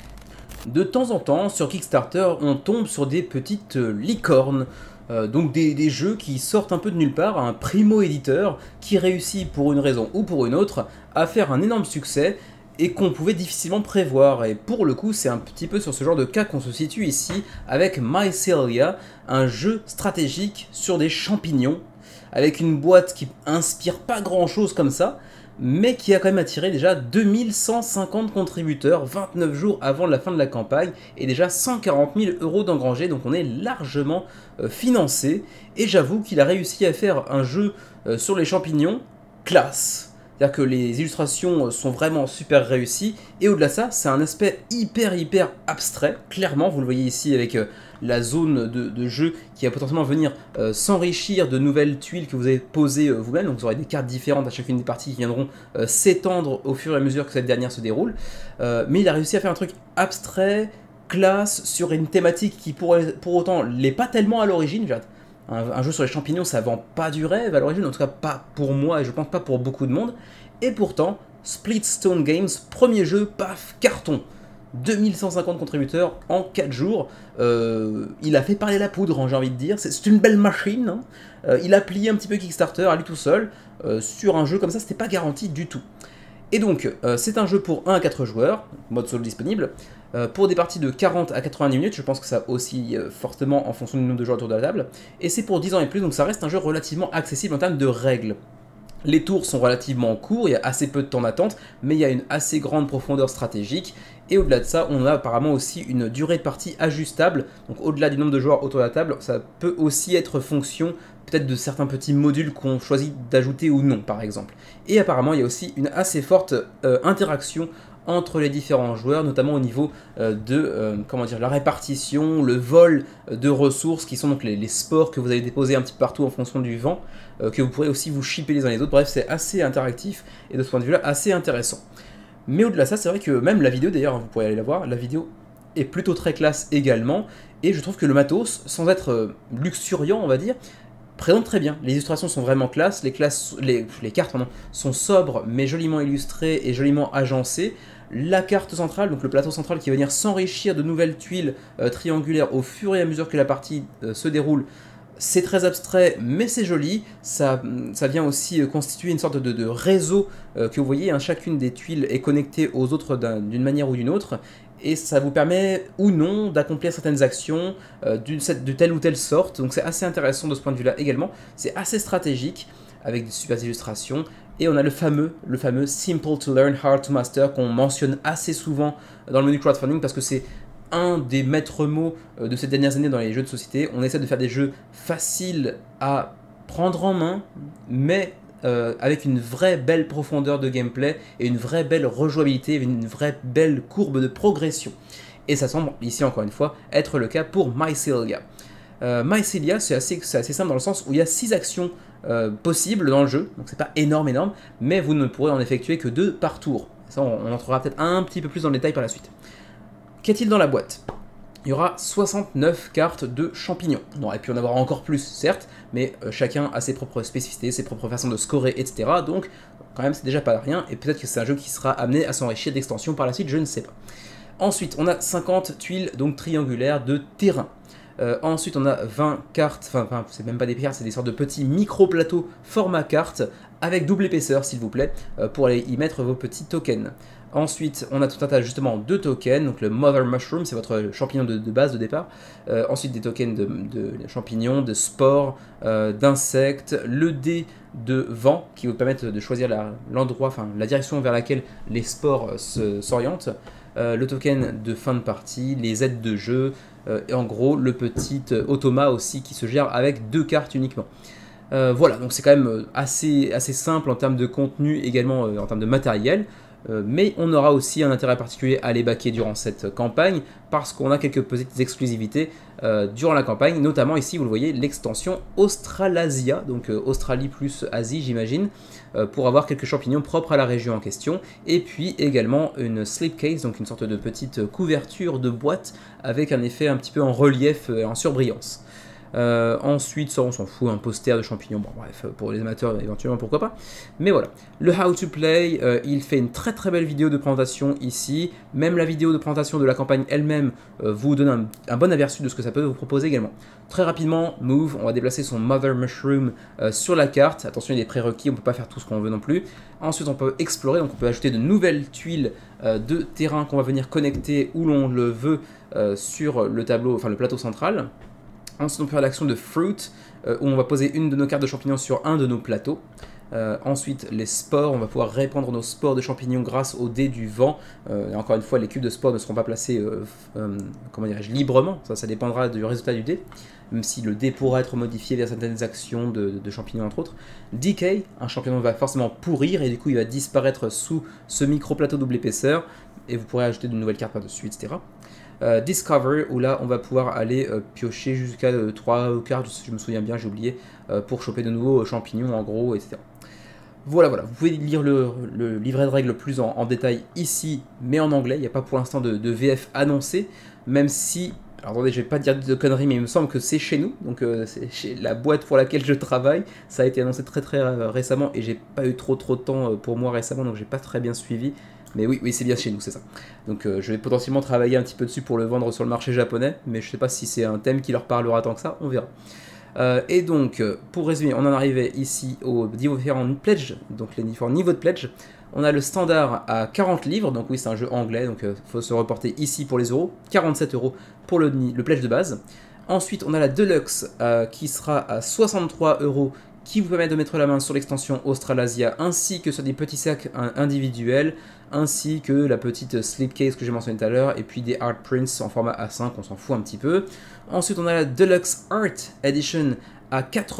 De temps en temps, sur Kickstarter, on tombe sur des petites licornes, donc des jeux qui sortent un peu de nulle part, un primo-éditeur qui réussit pour une raison ou pour une autre à faire un énorme succès, et qu'on pouvait difficilement prévoir. Et pour le coup, c'est un petit peu sur ce genre de cas qu'on se situe ici avec Mycelia, un jeu stratégique sur des champignons, avec une boîte qui inspire pas grand chose comme ça, mais qui a quand même attiré déjà 2150 contributeurs 29 jours avant la fin de la campagne, et déjà 140 000 € d'engrangés, donc on est largement financé, et j'avoue qu'il a réussi à faire un jeu sur les champignons classe. C'est-à-dire que les illustrations sont vraiment super réussies, et au-delà de ça, c'est un aspect hyper abstrait, clairement, vous le voyez ici avec la zone de jeu qui va potentiellement venir s'enrichir de nouvelles tuiles que vous avez posées vous-même, donc vous aurez des cartes différentes à chacune des parties qui viendront s'étendre au fur et à mesure que cette dernière se déroule, mais il a réussi à faire un truc abstrait, classe, sur une thématique qui pour autant l'est pas tellement à l'origine. Un jeu sur les champignons, ça vend pas du rêve à l'origine, en tout cas pas pour moi et je pense pas pour beaucoup de monde. Et pourtant, Splitstone Games, premier jeu, paf, carton. 2150 contributeurs en 4 jours. Il a fait parler la poudre, j'ai envie de dire. C'est une belle machine. Hein. Il a plié un petit peu Kickstarter à lui tout seul. Sur un jeu comme ça, c'était pas garanti du tout. Et donc, c'est un jeu pour 1 à 4 joueurs, mode solo disponible, pour des parties de 40 à 90 minutes, je pense que ça oscille fortement en fonction du nombre de joueurs autour de la table, et c'est pour 10 ans et plus, donc ça reste un jeu relativement accessible en termes de règles. Les tours sont relativement courts, il y a assez peu de temps d'attente, mais il y a une assez grande profondeur stratégique, et au-delà de ça, on a apparemment aussi une durée de partie ajustable, donc au-delà du nombre de joueurs autour de la table, ça peut aussi être fonction peut-être de certains petits modules qu'on choisit d'ajouter ou non, par exemple. Et apparemment, il y a aussi une assez forte interaction entre les différents joueurs, notamment au niveau comment dire, la répartition, le vol de ressources, qui sont donc les spores que vous allez déposer un petit peu partout en fonction du vent, que vous pourrez aussi vous shipper les uns les autres. Bref, c'est assez interactif et de ce point de vue-là, assez intéressant. Mais au-delà de ça, c'est vrai que même la vidéo, d'ailleurs, vous pourrez aller la voir, la vidéo est plutôt très classe également, et je trouve que le matos, sans être luxuriant, on va dire, présente très bien. Les illustrations sont vraiment classe, les cartes pardon, sont sobres mais joliment illustrées et joliment agencées. La carte centrale, donc le plateau central qui va venir s'enrichir de nouvelles tuiles triangulaires au fur et à mesure que la partie se déroule, c'est très abstrait mais c'est joli, ça vient aussi constituer une sorte de réseau que vous voyez, hein, chacune des tuiles est connectée aux autres d'une manière ou d'une autre, et ça vous permet ou non d'accomplir certaines actions de telle ou telle sorte, donc c'est assez intéressant de ce point de vue là également, c'est assez stratégique avec de super illustrations, et on a le fameux Simple to Learn, Hard to Master qu'on mentionne assez souvent dans le menu crowdfunding parce que c'est un des maîtres mots de ces dernières années dans les jeux de société. On essaie de faire des jeux faciles à prendre en main, mais avec une vraie belle profondeur de gameplay et une vraie belle rejouabilité, une vraie belle courbe de progression. Et ça semble ici encore une fois être le cas pour Mycelia. Mycelia, c'est assez simple dans le sens où il y a 6 actions possibles dans le jeu, donc c'est pas énorme, mais vous ne pourrez en effectuer que 2 par tour. Ça, on entrera peut-être un petit peu plus dans le détail par la suite. Qu'y a-t-il dans la boîte? Il y aura 69 cartes de champignons. On aurait pu en avoir encore plus, certes, mais chacun a ses propres spécificités, ses propres façons de scorer, etc. Donc, quand même, c'est déjà pas rien, et peut-être que c'est un jeu qui sera amené à s'enrichir d'extensions par la suite, je ne sais pas. Ensuite, on a 50 tuiles donc triangulaires de terrain. Ensuite, on a 20 cartes, enfin, c'est même pas des cartes, c'est des sortes de petits micro-plateaux format carte, avec double épaisseur, s'il vous plaît, pour aller y mettre vos petits tokens. Ensuite, on a tout un tas justement de tokens, donc le Mother Mushroom, c'est votre champignon de base de départ. Ensuite, des tokens de champignons, de spores, d'insectes, le dé de vent, qui vous permettent de choisir l'endroit, enfin la direction vers laquelle les spores s'orientent. Le token de fin de partie, les aides de jeu, et en gros le petit automa aussi qui se gère avec 2 cartes uniquement. Voilà, donc c'est quand même assez simple en termes de contenu, également en termes de matériel. Mais on aura aussi un intérêt particulier à les baquer durant cette campagne parce qu'on a quelques petites exclusivités durant la campagne, notamment ici vous le voyez l'extension Australasia, donc Australie plus Asie j'imagine, pour avoir quelques champignons propres à la région en question, et puis également une slipcase, donc une sorte de petite couverture de boîte avec un effet un petit peu en relief et en surbrillance. Ensuite, ça on s'en fout, un poster de champignons, bon bref, pour les amateurs éventuellement pourquoi pas. Mais voilà, le how to play, il fait une très belle vidéo de présentation ici, même la vidéo de présentation de la campagne elle-même vous donne un bon aperçu de ce que ça peut vous proposer également. Très rapidement, move, on va déplacer son Mother Mushroom sur la carte, attention il y a des prérequis, on peut pas faire tout ce qu'on veut non plus. Ensuite on peut explorer, donc on peut ajouter de nouvelles tuiles de terrain qu'on va venir connecter où l'on le veut sur le tableau, enfin le plateau central. Ensuite, on peut faire l'action de Fruit, où on va poser une de nos cartes de champignons sur un de nos plateaux. Ensuite, les spores, on va pouvoir répandre nos spores de champignons grâce au dé du vent. Et encore une fois, les cubes de spores ne seront pas placés comment dirais-je, librement, ça dépendra du résultat du dé, même si le dé pourra être modifié vers certaines actions de champignons entre autres. Decay, un champignon va forcément pourrir et du coup il va disparaître sous ce micro-plateau double épaisseur, et vous pourrez ajouter de nouvelles cartes par-dessus, etc. Discover, où là on va pouvoir aller piocher jusqu'à 3 cartes, si je me souviens bien, j'ai oublié, pour choper de nouveaux champignons en gros, etc. Voilà, vous pouvez lire le livret de règles plus en détail ici, mais en anglais, il n'y a pas pour l'instant de VF annoncé, même si, alors attendez, je vais pas dire de conneries, mais il me semble que c'est chez nous, donc c'est chez la boîte pour laquelle je travaille, ça a été annoncé très récemment, et j'ai pas eu trop de temps pour moi récemment, donc j'ai pas très bien suivi. Mais oui, c'est bien chez nous, c'est ça. Donc je vais potentiellement travailler un petit peu dessus pour le vendre sur le marché japonais, mais je sais pas si c'est un thème qui leur parlera tant que ça, on verra. Et donc, pour résumer, on en arrivait ici aux différents pledges, donc les différents niveaux de pledge. On a le standard à 40 livres, donc oui, c'est un jeu anglais, donc il faut se reporter ici pour les euros. 47 € pour le pledge de base. Ensuite, on a la Deluxe qui sera à 63 € qui vous permet de mettre la main sur l'extension Australasia ainsi que sur des petits sacs individuels, ainsi que la petite slipcase que j'ai mentionné tout à l'heure, et puis des art prints en format A5, on s'en fout un petit peu. Ensuite on a la Deluxe Art Edition à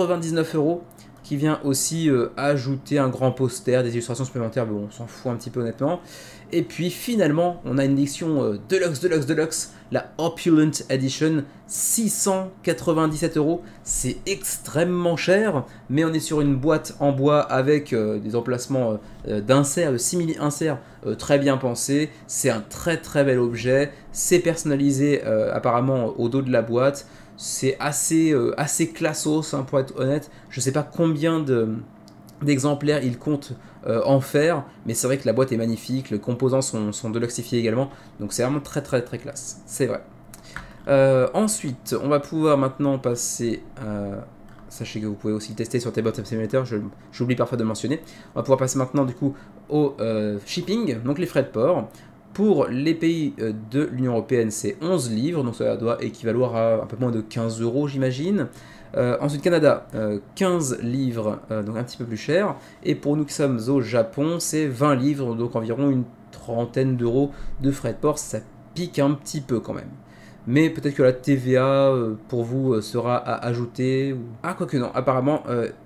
99 €, qui vient aussi ajouter un grand poster, des illustrations supplémentaires, mais bon, on s'en fout un petit peu honnêtement. Et puis finalement, on a une édition Deluxe, la Opulent Edition, 697 €. C'est extrêmement cher, mais on est sur une boîte en bois avec des emplacements d'inserts, de simili-inserts très bien pensés. C'est un très bel objet, c'est personnalisé apparemment au dos de la boîte. C'est assez classos, hein, pour être honnête. Je sais pas combien d'exemplaires il compte en faire, mais c'est vrai que la boîte est magnifique, les composants sont deluxifiés également, donc c'est vraiment très classe, c'est vrai. Ensuite, on va pouvoir maintenant passer sachez que vous pouvez aussi le tester sur Tabletop Simulator, j'oublie parfois de le mentionner. On va pouvoir passer maintenant du coup au shipping, donc les frais de port. Pour les pays de l'Union Européenne, c'est 11 livres, donc ça doit équivaloir à un peu moins de 15 € j'imagine. Ensuite Canada, 15 livres, donc un petit peu plus cher. Et pour nous qui sommes au Japon, c'est 20 livres, donc environ une trentaine d'euros de frais de port. Ça pique un petit peu quand même. Mais peut-être que la TVA pour vous sera à ajouter. Ou... Ah, quoique non, apparemment,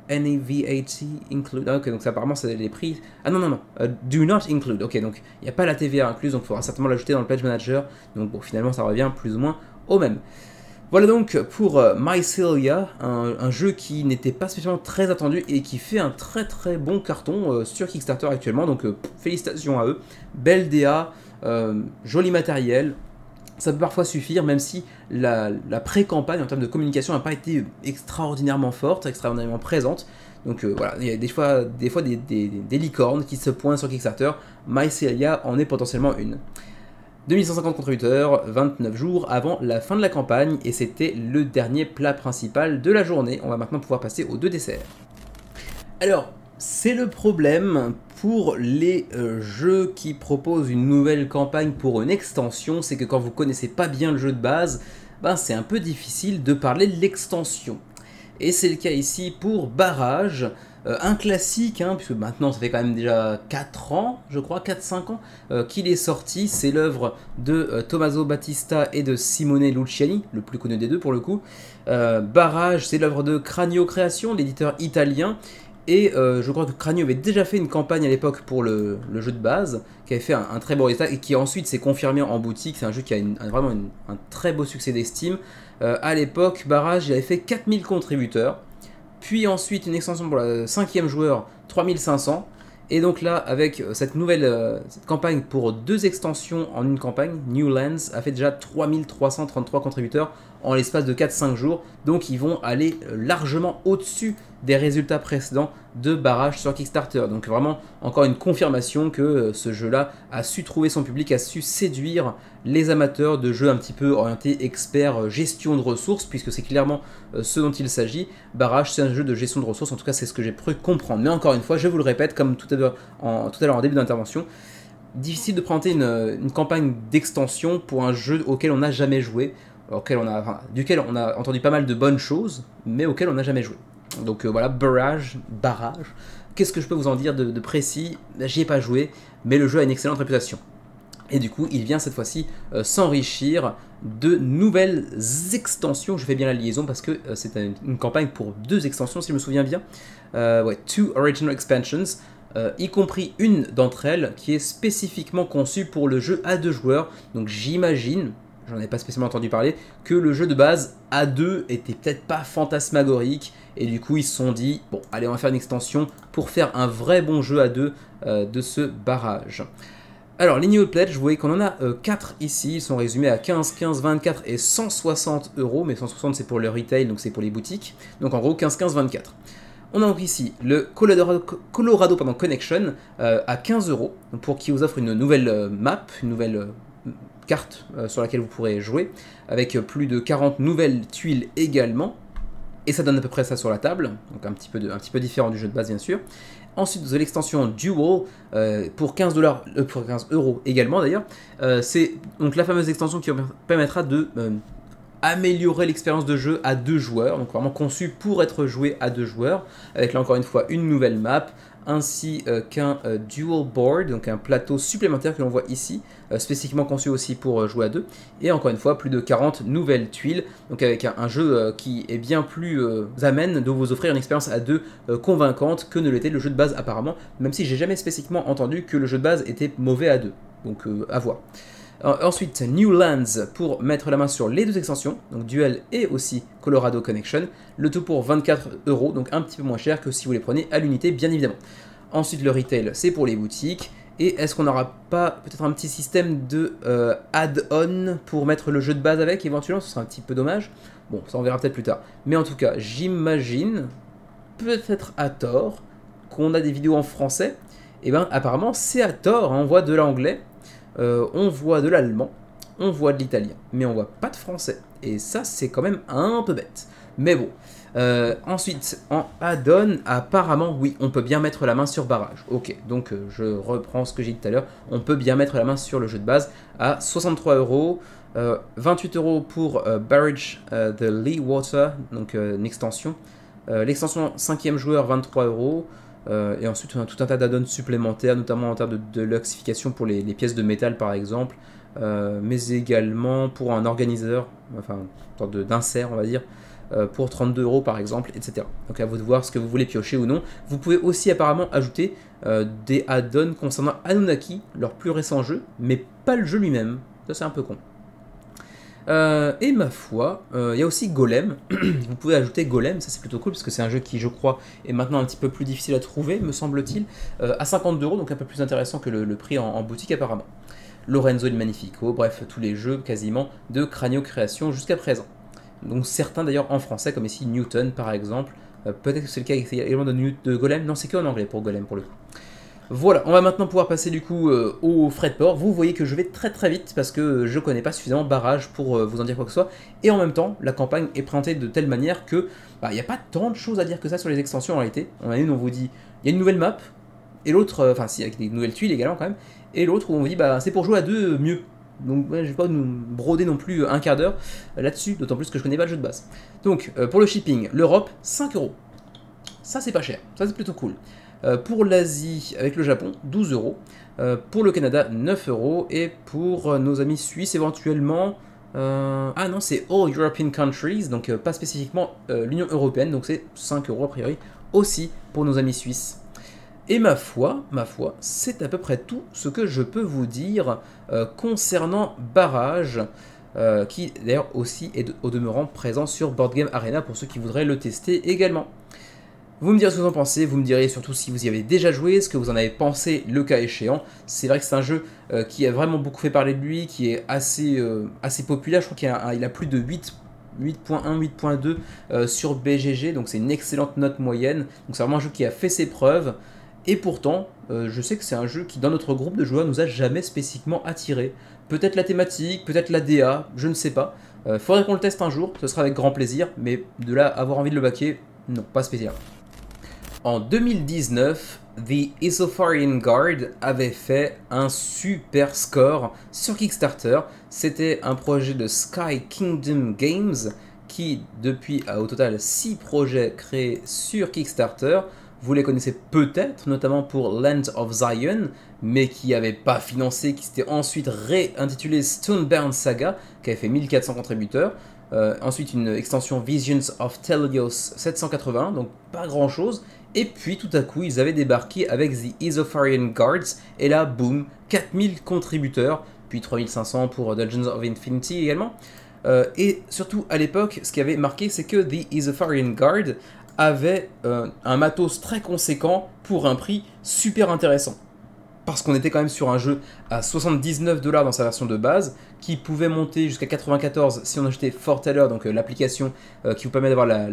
NAVAT include. Ah, ok, donc ça, apparemment, c'est les prix. Ah non, non, non, do not include. Ok, donc il n'y a pas la TVA incluse, donc il faudra certainement l'ajouter dans le Pledge Manager. Donc bon, finalement, ça revient plus ou moins au même. Voilà donc pour Mycelia, un jeu qui n'était pas spécialement très attendu et qui fait un très très bon carton sur Kickstarter actuellement. Donc félicitations à eux. Belle DA, joli matériel. Ça peut parfois suffire, même si la pré-campagne en termes de communication n'a pas été extraordinairement forte, extraordinairement présente. Donc voilà, il y a des fois des licornes qui se pointent sur Kickstarter. Mycelia en est potentiellement une. 2150 contributeurs, 29 jours avant la fin de la campagne, et c'était le dernier plat principal de la journée. On va maintenant pouvoir passer aux 2 desserts. Alors, c'est le problème pour les jeux qui proposent une nouvelle campagne pour une extension, c'est que quand vous connaissez pas bien le jeu de base, ben c'est un peu difficile de parler de l'extension. Et c'est le cas ici pour Barrage, un classique, hein, puisque maintenant ça fait quand même déjà 4 ans, je crois, 4-5 ans, qu'il est sorti. C'est l'œuvre de Tommaso Battista et de Simone Luciani, le plus connu des deux pour le coup. Barrage, c'est l'œuvre de Cranio Création, l'éditeur italien. Et je crois que Cranio avait déjà fait une campagne à l'époque pour le jeu de base, qui avait fait un très beau résultat et qui ensuite s'est confirmé en boutique. C'est un jeu qui a vraiment un très beau succès d'estime. À l'époque, Barrage il avait fait 4000 contributeurs, puis ensuite une extension pour le 5e joueur, 3500. Et donc là, avec cette nouvelle cette campagne pour 2 extensions en une campagne, New Lands a fait déjà 3333 contributeurs en l'espace de 4-5 jours. Donc ils vont aller largement au-dessus des résultats précédents de Barrage sur Kickstarter. Donc vraiment, encore une confirmation que ce jeu-là a su trouver son public, a su séduire les amateurs de jeux un petit peu orientés expert gestion de ressources, puisque c'est clairement ce dont il s'agit. Barrage, c'est un jeu de gestion de ressources, en tout cas c'est ce que j'ai pu comprendre. Mais encore une fois, je vous le répète, comme tout à l'heure en début d'intervention, difficile de présenter une campagne d'extension pour un jeu auquel on n'a jamais joué, duquel on a entendu pas mal de bonnes choses, mais auquel on n'a jamais joué. Donc voilà, Barrage. Qu'est-ce que je peux vous en dire de précis? J'y ai pas joué, mais le jeu a une excellente réputation. Et du coup, il vient cette fois-ci s'enrichir de nouvelles extensions. Je fais bien la liaison parce que c'est une campagne pour 2 extensions, si je me souviens bien. Ouais, 2 Original Expansions, y compris une d'entre elles qui est spécifiquement conçue pour le jeu à 2 joueurs. Donc j'imagine, j'en ai pas spécialement entendu parler, que le jeu de base à 2 était peut-être pas fantasmagorique. Et du coup, ils se sont dit, bon, allez, on va faire une extension pour faire un vrai bon jeu à 2 de ce Barrage. Alors, les niveaux de pledge, vous voyez qu'on en a 4 ici, ils sont résumés à 15, 15, 24 et 160 €, mais 160 c'est pour le retail, donc c'est pour les boutiques. Donc en gros, 15, 15, 24. On a donc ici le Colorado Connection à 15 €, pour qui vous offre une nouvelle map, une nouvelle carte sur laquelle vous pourrez jouer, avec plus de 40 nouvelles tuiles également. Et ça donne à peu près ça sur la table, donc un petit peu différent du jeu de base bien sûr. Ensuite, vous avez l'extension Duel pour 15 € également d'ailleurs. C'est donc la fameuse extension qui permettra de améliorer l'expérience de jeu à 2 joueurs, donc vraiment conçue pour être jouée à 2 joueurs, avec là encore une fois une nouvelle map, ainsi qu'un dual board, donc un plateau supplémentaire que l'on voit ici, spécifiquement conçu aussi pour jouer à 2, et encore une fois plus de 40 nouvelles tuiles, donc avec un jeu qui est bien plus amène de vous offrir une expérience à 2 convaincante que ne l'était le jeu de base apparemment, même si j'ai jamais spécifiquement entendu que le jeu de base était mauvais à 2, donc à voir. Ensuite, New Lands pour mettre la main sur les 2 extensions, donc Duel et aussi Colorado Connection, le tout pour 24 €, donc un petit peu moins cher que si vous les prenez à l'unité, bien évidemment. Ensuite, le retail, c'est pour les boutiques, et est-ce qu'on n'aura pas peut-être un petit système de add-on pour mettre le jeu de base avec, éventuellement, ce serait un petit peu dommage. Bon, ça on verra peut-être plus tard. Mais en tout cas, j'imagine, peut-être à tort, qu'on a des vidéos en français, et bien apparemment c'est à tort, hein, on voit de l'anglais, on voit de l'allemand, on voit de l'italien, mais on voit pas de français. Et ça, c'est quand même un peu bête. Mais bon. Ensuite, en add-on, apparemment, oui, on peut bien mettre la main sur Barrage. Ok, donc je reprends ce que j'ai dit tout à l'heure. On peut bien mettre la main sur le jeu de base à 63 €. 28 € pour Barrage the Lee Water, donc une extension. L'extension 5e joueur, 23 €. Et ensuite, on a tout un tas d'add-ons supplémentaires, notamment en termes de luxification pour les pièces de métal, par exemple. mais également pour un organiseur, enfin une sorte d'insert on va dire, pour 32 € par exemple, etc. Donc à vous de voir ce que vous voulez piocher ou non. Vous pouvez aussi apparemment ajouter des add-ons concernant Anunnaki, leur plus récent jeu, mais pas le jeu lui-même. Ça c'est un peu con. Et ma foi, il y a aussi Golem. Vous pouvez ajouter Golem, ça c'est plutôt cool parce que c'est un jeu qui, je crois, est maintenant un petit peu plus difficile à trouver, me semble-t-il, à 50 €, donc un peu plus intéressant que le prix en boutique apparemment. Lorenzo il Magnifico, bref, tous les jeux quasiment de Cranio Création jusqu'à présent. Donc certains d'ailleurs en français, comme ici Newton par exemple. Peut-être que c'est le cas également de Golem. Non, c'est que en anglais pour Golem pour le coup. Voilà, on va maintenant pouvoir passer du coup au frais de port. Vous voyez que je vais très très vite parce que je connais pas suffisamment Barrage pour vous en dire quoi que ce soit. Et en même temps, la campagne est présentée de telle manière que il n'y a pas tant de choses à dire que ça sur les extensions en réalité. On a une où on vous dit il y a une nouvelle map, et l'autre, enfin si, avec des nouvelles tuiles également quand même, et l'autre où on vous dit c'est pour jouer à deux mieux. Donc ouais, je vais pas nous broder non plus un quart d'heure là-dessus, d'autant plus que je connais pas le jeu de base. Donc pour le shipping, l'Europe, 5 €. Ça c'est pas cher, ça c'est plutôt cool. Pour l'Asie, avec le Japon, 12 €. Pour le Canada, 9 €. Et pour nos amis suisses, éventuellement... ah non, c'est All European Countries, donc pas spécifiquement l'Union Européenne, donc c'est 5 € a priori, aussi pour nos amis suisses. Et ma foi, c'est à peu près tout ce que je peux vous dire concernant Barrage, qui d'ailleurs aussi est au demeurant présent sur Board Game Arena pour ceux qui voudraient le tester également. Vous me direz ce que vous en pensez, vous me direz surtout si vous y avez déjà joué, ce que vous en avez pensé le cas échéant. C'est vrai que c'est un jeu qui a vraiment beaucoup fait parler de lui, qui est assez populaire, je crois qu'il a plus de 8.1, 8.2 sur BGG, donc c'est une excellente note moyenne. Donc c'est vraiment un jeu qui a fait ses preuves, et pourtant, je sais que c'est un jeu qui dans notre groupe de joueurs nous a jamais spécifiquement attiré. Peut-être la thématique, peut-être la DA, je ne sais pas. Faudrait qu'on le teste un jour, ce sera avec grand plaisir, mais de là avoir envie de le baquer, non, pas spécial. En 2019, The Isofarian Guard avait fait un super score sur Kickstarter. C'était un projet de Sky Kingdom Games qui, depuis, a au total 6 projets créés sur Kickstarter. Vous les connaissez peut-être, notamment pour Land of Zion, mais qui n'avait pas financé, qui s'était ensuite réintitulé Stonebound Saga, qui avait fait 1400 contributeurs. Ensuite, une extension Visions of Telios 780, donc pas grand chose. Et puis tout à coup, ils avaient débarqué avec The Isofarian Guards, et là, boum, 4000 contributeurs, puis 3500 pour Dungeons of Infinity également. Et surtout, à l'époque, ce qui avait marqué, c'est que The Isofarian Guard avait un matos très conséquent pour un prix super intéressant. Parce qu'on était quand même sur un jeu à 79 $ dans sa version de base, qui pouvait monter jusqu'à 94 si on achetait Foreteller, donc l'application qui vous permet d'avoir la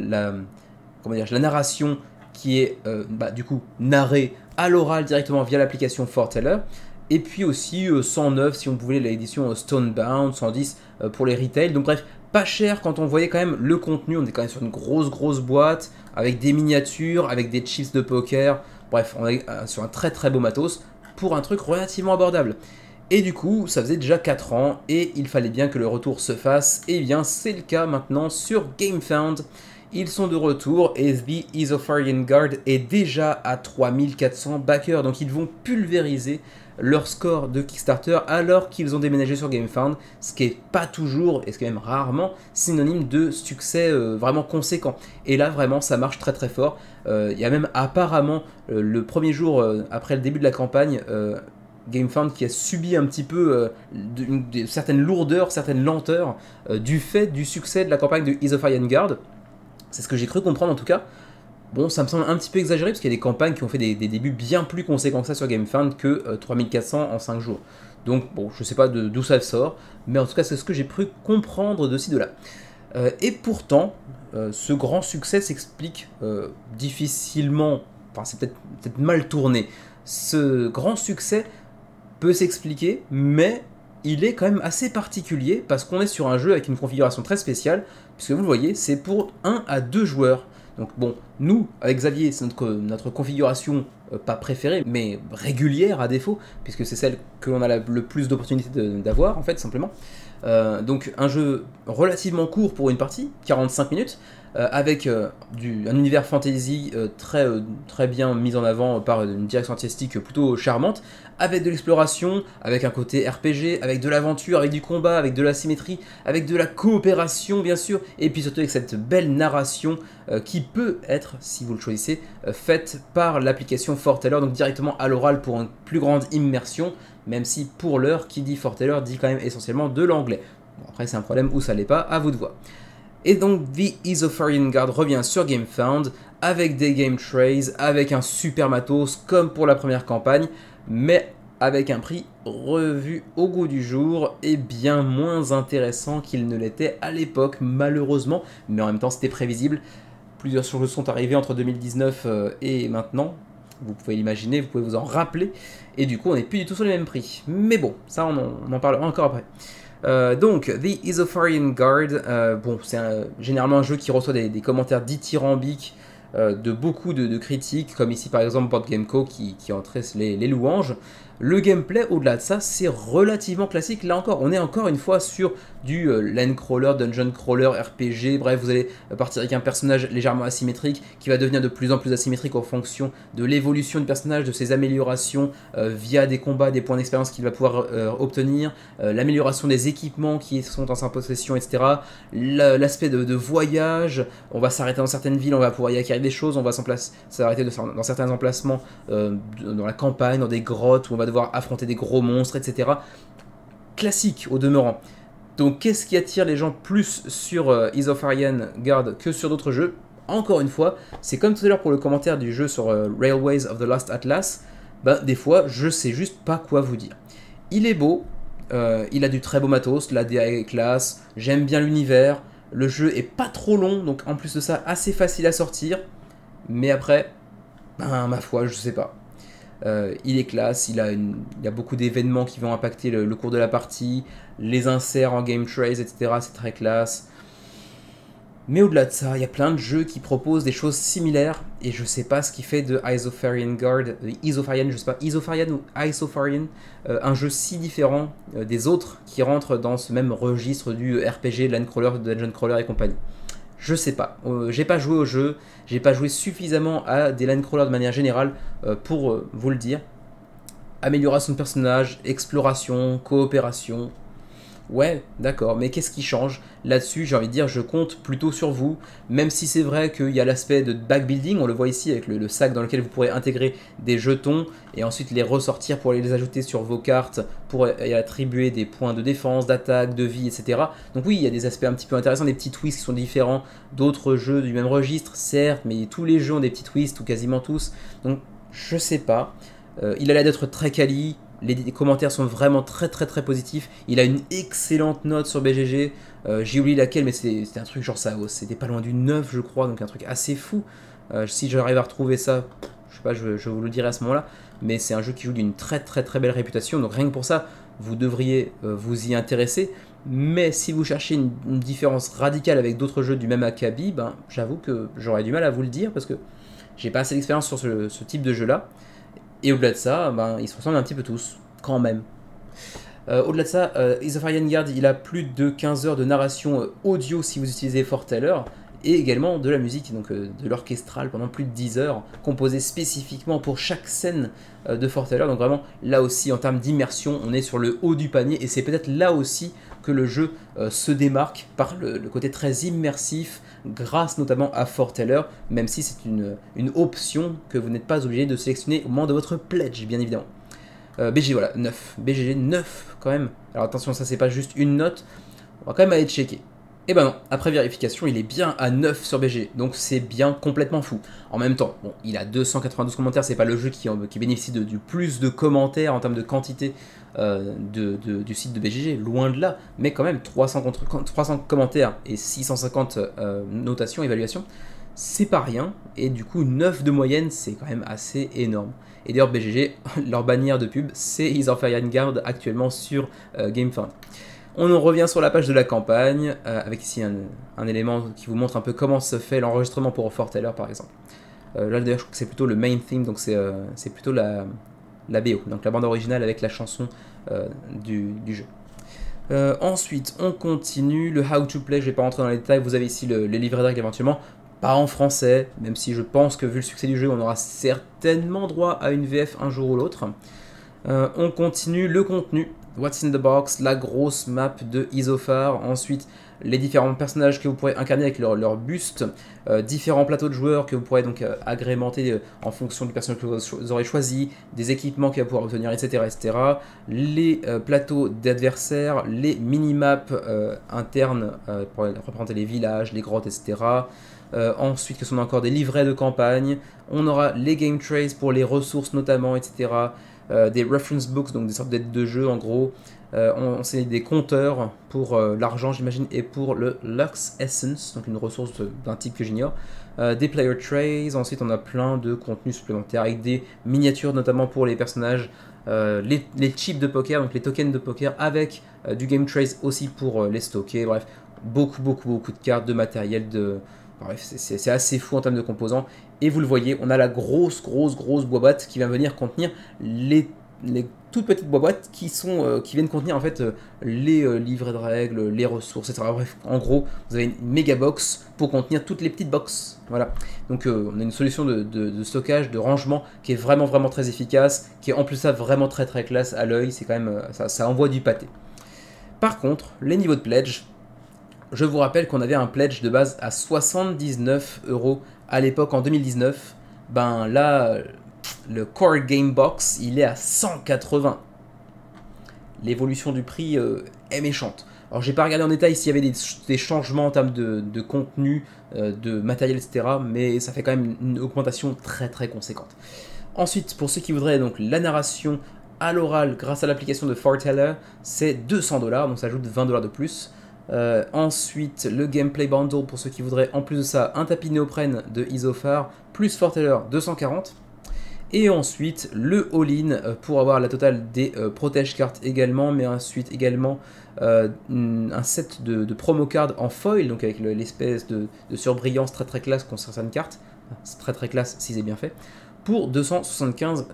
narration qui est du coup narrée à l'oral directement via l'application Foreteller. Et puis aussi 109 si on voulait l'édition Stonebound, 110 pour les retail. Donc bref, pas cher quand on voyait quand même le contenu. On est quand même sur une grosse boîte, avec des miniatures, avec des chips de poker. Bref, on est sur un très beau matos pour un truc relativement abordable. Et du coup, ça faisait déjà 4 ans et il fallait bien que le retour se fasse. Et bien, c'est le cas maintenant sur GameFound. Ils sont de retour et The Isofarian Guard est déjà à 3400 backers. Donc ils vont pulvériser leur score de Kickstarter alors qu'ils ont déménagé sur GameFound. Ce qui n'est pas toujours, et ce qui est même rarement, synonyme de succès vraiment conséquent. Et là, vraiment, ça marche très fort. Il y a même apparemment, le premier jour après le début de la campagne, GameFound qui a subi un petit peu certaines lourdeurs, certaines lenteurs du fait du succès de la campagne de Isofarian Guard. C'est ce que j'ai cru comprendre en tout cas. Bon, ça me semble un petit peu exagéré parce qu'il y a des campagnes qui ont fait des débuts bien plus conséquents que ça sur GameFound que 3400 en 5 jours. Donc bon, je sais pas d'où ça sort, mais en tout cas c'est ce que j'ai cru comprendre de ci de là. Et pourtant, ce grand succès s'explique difficilement, enfin c'est peut-être mal tourné. Ce grand succès peut s'expliquer, mais il est quand même assez particulier parce qu'on est sur un jeu avec une configuration très spéciale, puisque vous le voyez, c'est pour 1 à 2 joueurs. Donc bon, nous, avec Xavier, c'est notre configuration, pas préférée, mais régulière à défaut, puisque c'est celle que l'on a le plus d'opportunités d'avoir, en fait, simplement. Donc un jeu relativement court pour une partie, 45 minutes, avec un univers fantasy très bien mis en avant par une direction artistique plutôt charmante, avec de l'exploration, avec un côté RPG, avec de l'aventure, avec du combat, avec de la symétrie, avec de la coopération bien sûr, et puis surtout avec cette belle narration qui peut être, si vous le choisissez, faite par l'application Forteller, donc directement à l'oral pour une plus grande immersion, même si pour l'heure, qui dit Forteller dit quand même essentiellement de l'anglais. Bon, après c'est un problème où ça l'est pas, à vous de voir. Et donc The Isofarian Guard revient sur GameFound avec des game trays, avec un super matos comme pour la première campagne, mais avec un prix revu au goût du jour et bien moins intéressant qu'il ne l'était à l'époque malheureusement, mais en même temps c'était prévisible. Plusieurs jeux sont arrivés entre 2019 et maintenant, vous pouvez l'imaginer, vous pouvez vous en rappeler, et du coup on n'est plus du tout sur les mêmes prix. Mais bon, ça on en parlera encore après. Donc, The Isofarian Guard, bon, c'est généralement un jeu qui reçoit des commentaires dithyrambiques de beaucoup de critiques, comme ici par exemple Board Game Co qui en tresse les louanges. Le gameplay, au-delà de ça, c'est relativement classique. Là encore, on est encore une fois sur du land crawler, dungeon crawler, RPG. Bref, vous allez partir avec un personnage légèrement asymétrique qui va devenir de plus en plus asymétrique en fonction de l'évolution du personnage, de ses améliorations via des combats, des points d'expérience qu'il va pouvoir obtenir, l'amélioration des équipements qui sont en sa possession, etc. L'aspect de voyage, on va s'arrêter dans certaines villes, on va pouvoir y acquérir des choses, on va s'arrêter dans certains emplacements dans la campagne, dans des grottes où on va devoir affronter des gros monstres, etc. Classique au demeurant. Donc qu'est-ce qui attire les gens plus sur Isofarian Guard que sur d'autres jeux? Encore une fois, c'est comme tout à l'heure pour le commentaire du jeu sur Railways of the Lost Atlas, bah, des fois je sais juste pas quoi vous dire. Il est beau, il a du très beau matos, la DA est classe, j'aime bien l'univers, le jeu est pas trop long, donc en plus de ça assez facile à sortir, mais après, ben, ma foi, je sais pas. Il est classe, il y a beaucoup d'événements qui vont impacter le cours de la partie, les inserts en game trays, etc. C'est très classe. Mais au-delà de ça, il y a plein de jeux qui proposent des choses similaires, et je sais pas ce qui fait de Isofarian Guard, Isofarian, je sais pas, Isofarian ou Isofarian, un jeu si différent des autres qui rentrent dans ce même registre du RPG, Landcrawler, Dungeon Crawler et compagnie. Je sais pas, j'ai pas joué au jeu, j'ai pas joué suffisamment à des Landcrawlers de manière générale pour vous le dire. Amélioration de personnage, exploration, coopération. Ouais, d'accord, mais qu'est-ce qui change? Là-dessus, j'ai envie de dire, je compte plutôt sur vous, même si c'est vrai qu'il y a l'aspect de backbuilding, on le voit ici avec le sac dans lequel vous pourrez intégrer des jetons et ensuite les ressortir pour aller les ajouter sur vos cartes, pour y attribuer des points de défense, d'attaque, de vie, etc. Donc oui, il y a des aspects un petit peu intéressants, des petits twists qui sont différents d'autres jeux du même registre, certes, mais tous les jeux ont des petits twists, ou quasiment tous, donc je sais pas. Il a l'air d'être très quali. Les commentaires sont vraiment très positifs. Il a une excellente note sur BGG. J'ai oublié laquelle, mais c'était un truc genre ça. C'était pas loin du 9, je crois, donc un truc assez fou. Si j'arrive à retrouver ça, je sais pas, je vous le dirai à ce moment-là. Mais c'est un jeu qui joue d'une très belle réputation. Donc rien que pour ça, vous devriez vous y intéresser. Mais si vous cherchez une différence radicale avec d'autres jeux du même acabit, ben, j'avoue que j'aurais du mal à vous le dire parce que j'ai pas assez d'expérience sur ce type de jeu-là. Et au-delà de ça, ben, ils se ressemblent un petit peu tous, quand même. Au-delà de ça, Isofarian Guard, il a plus de 15 heures de narration audio si vous utilisez Forteller, et également de la musique, donc de l'orchestral pendant plus de 10 heures, composée spécifiquement pour chaque scène de Forteller. Donc vraiment, là aussi, en termes d'immersion, on est sur le haut du panier, et c'est peut-être là aussi que le jeu se démarque par le côté très immersif, grâce notamment à Forteller, même si c'est une option que vous n'êtes pas obligé de sélectionner au moment de votre pledge, bien évidemment. BG, voilà, 9. BGG 9 quand même. Alors attention, ça c'est pas juste une note, on va quand même aller checker. Et ben non, après vérification, il est bien à 9 sur BG, donc c'est bien complètement fou. En même temps, bon, il a 292 commentaires, c'est pas le jeu qui bénéficie du plus de commentaires en termes de quantité du site de BGG, loin de là, mais quand même 300 commentaires et 650 notations, évaluations, c'est pas rien, et du coup 9 de moyenne, c'est quand même assez énorme. Et d'ailleurs BGG, leur bannière de pub, c'est Isofarian Guard actuellement sur GameFound. On en revient sur la page de la campagne, avec ici un élément qui vous montre un peu comment se fait l'enregistrement pour Forteller par exemple. Là d'ailleurs je crois que c'est plutôt le main theme, donc c'est plutôt la BO, donc la bande originale avec la chanson du jeu. Ensuite, on continue le How to Play. Je vais pas rentrer dans les détails. Vous avez ici les livrets de règles éventuellement. Pas en français, même si je pense que vu le succès du jeu, on aura certainement droit à une VF un jour ou l'autre. On continue le contenu. What's in the box, la grosse map de Isofar. Ensuite, les différents personnages que vous pourrez incarner avec leur buste. Différents plateaux de joueurs que vous pourrez donc agrémenter en fonction du personnage que vous aurez choisi. Des équipements qui va pouvoir obtenir, etc. etc. Les plateaux d'adversaires. Les mini-maps internes pour représenter les villages, les grottes, etc. Ensuite, que sont encore des livrets de campagne. On aura les game trays pour les ressources notamment, etc. Des reference books, donc des sortes d'aides de jeu en gros. C'est des compteurs pour l'argent j'imagine et pour le Lux Essence, donc une ressource d'un type que j'ignore. Des player trays, ensuite on a plein de contenus supplémentaires avec des miniatures notamment pour les personnages, les chips de poker, donc les tokens de poker avec du game trays aussi pour les stocker, bref, beaucoup de cartes, de matériel, bref, c'est assez fou en termes de composants. Et vous le voyez, on a la grosse boîte qui va venir contenir les toutes petites boîtes qui viennent contenir en fait les livrets de règles, les ressources, etc. Bref, en gros, vous avez une méga box pour contenir toutes les petites boxes. Voilà. Donc on a une solution de stockage, de rangement qui est vraiment très efficace, qui est en plus ça vraiment très classe à l'œil. C'est quand même ça envoie du pâté. Par contre, les niveaux de pledge. Je vous rappelle qu'on avait un pledge de base à 79 € à l'époque en 2019. Ben là, le Core Game Box, il est à 180. L'évolution du prix est méchante. Alors j'ai pas regardé en détail s'il y avait des changements en termes de contenu, de matériel, etc. Mais ça fait quand même une augmentation très conséquente. Ensuite, pour ceux qui voudraient donc la narration à l'oral grâce à l'application de Foreteller, c'est 200 $, donc ça ajoute 20 $ de plus. Ensuite, le Gameplay Bundle pour ceux qui voudraient, en plus de ça, un tapis néoprène de Isofar, plus Foreteller 240. Et ensuite, le all-in pour avoir la totale des protège-cartes également, mais ensuite également un set de promo cards en foil, donc avec l'espèce de surbrillance très classe qu'ont certaines cartes, c'est très classe si c'est bien fait, pour 275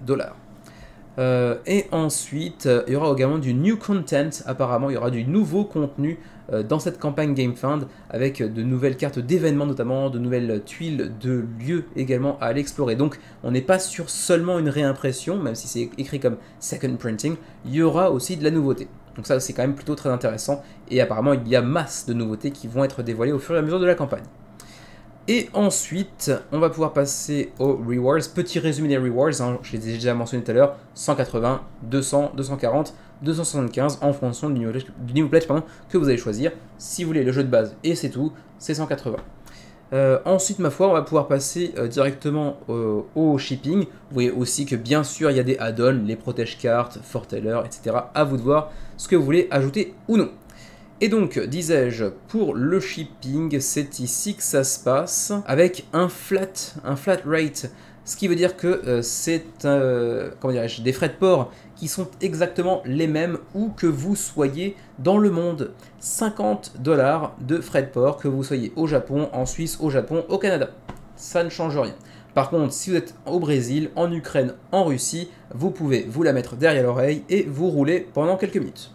$. Et ensuite, il y aura également du new content, apparemment, il y aura du nouveau contenu dans cette campagne GameFound, avec de nouvelles cartes d'événements notamment, de nouvelles tuiles de lieux également à aller explorer. Donc on n'est pas sur seulement une réimpression, même si c'est écrit comme second printing, il y aura aussi de la nouveauté. Donc ça c'est quand même plutôt très intéressant, et apparemment il y a masse de nouveautés qui vont être dévoilées au fur et à mesure de la campagne. Et ensuite, on va pouvoir passer aux rewards. Petit résumé des rewards, hein, je les ai déjà mentionnés tout à l'heure, 180, 200, 240, 275 en fonction du niveau pledge que vous allez choisir. Si vous voulez le jeu de base et c'est tout, c'est 180. Ensuite, ma foi, on va pouvoir passer directement au shipping. Vous voyez aussi que bien sûr, il y a des add-ons, les protège-cartes, Foreteller, etc. À vous de voir ce que vous voulez ajouter ou non. Et donc, disais-je, pour le shipping, c'est ici que ça se passe, avec un flat rate, ce qui veut dire que c'est des frais de port qui sont exactement les mêmes où que vous soyez dans le monde. 50 $ de frais de port, que vous soyez au Japon, en Suisse, au Japon, au Canada. Ça ne change rien. Par contre, si vous êtes au Brésil, en Ukraine, en Russie, vous pouvez vous la mettre derrière l'oreille et vous rouler pendant quelques minutes.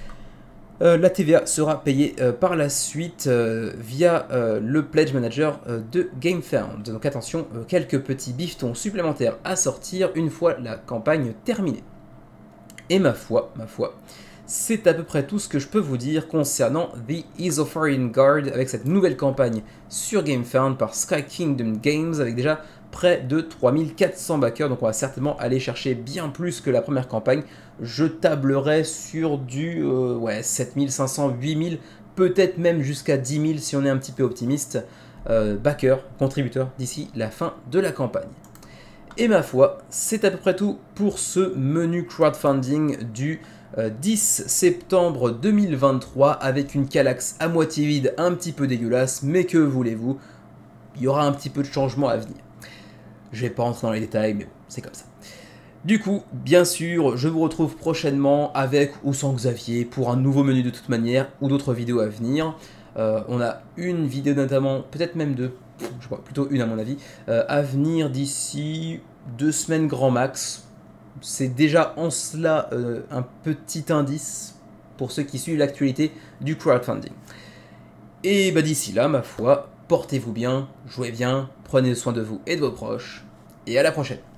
La TVA sera payée par la suite via le Pledge Manager de GameFound. Donc attention, quelques petits bifetons supplémentaires à sortir une fois la campagne terminée. Et ma foi, c'est à peu près tout ce que je peux vous dire concernant The Isofarian Guard avec cette nouvelle campagne sur GameFound par Sky Kingdom Games avec déjà près de 3400 backers, donc on va certainement aller chercher bien plus que la première campagne. Je tablerai sur du 7500, 8000, peut-être même jusqu'à 10 000 si on est un petit peu optimiste, backers, contributeurs d'ici la fin de la campagne. Et ma foi, c'est à peu près tout pour ce menu crowdfunding du 10 septembre 2023 avec une Kallax à moitié vide, un petit peu dégueulasse, mais que voulez-vous, il y aura un petit peu de changement à venir. Je vais pas rentrer dans les détails, mais c'est comme ça. Du coup, bien sûr, je vous retrouve prochainement avec ou sans Xavier pour un nouveau menu de toute manière ou d'autres vidéos à venir. On a une vidéo notamment, peut-être même deux, je crois plutôt une à mon avis, à venir d'ici 2 semaines grand max. C'est déjà en cela un petit indice, pour ceux qui suivent l'actualité du crowdfunding. Et bah d'ici là, ma foi, portez-vous bien, jouez bien, prenez soin de vous et de vos proches, et à la prochaine.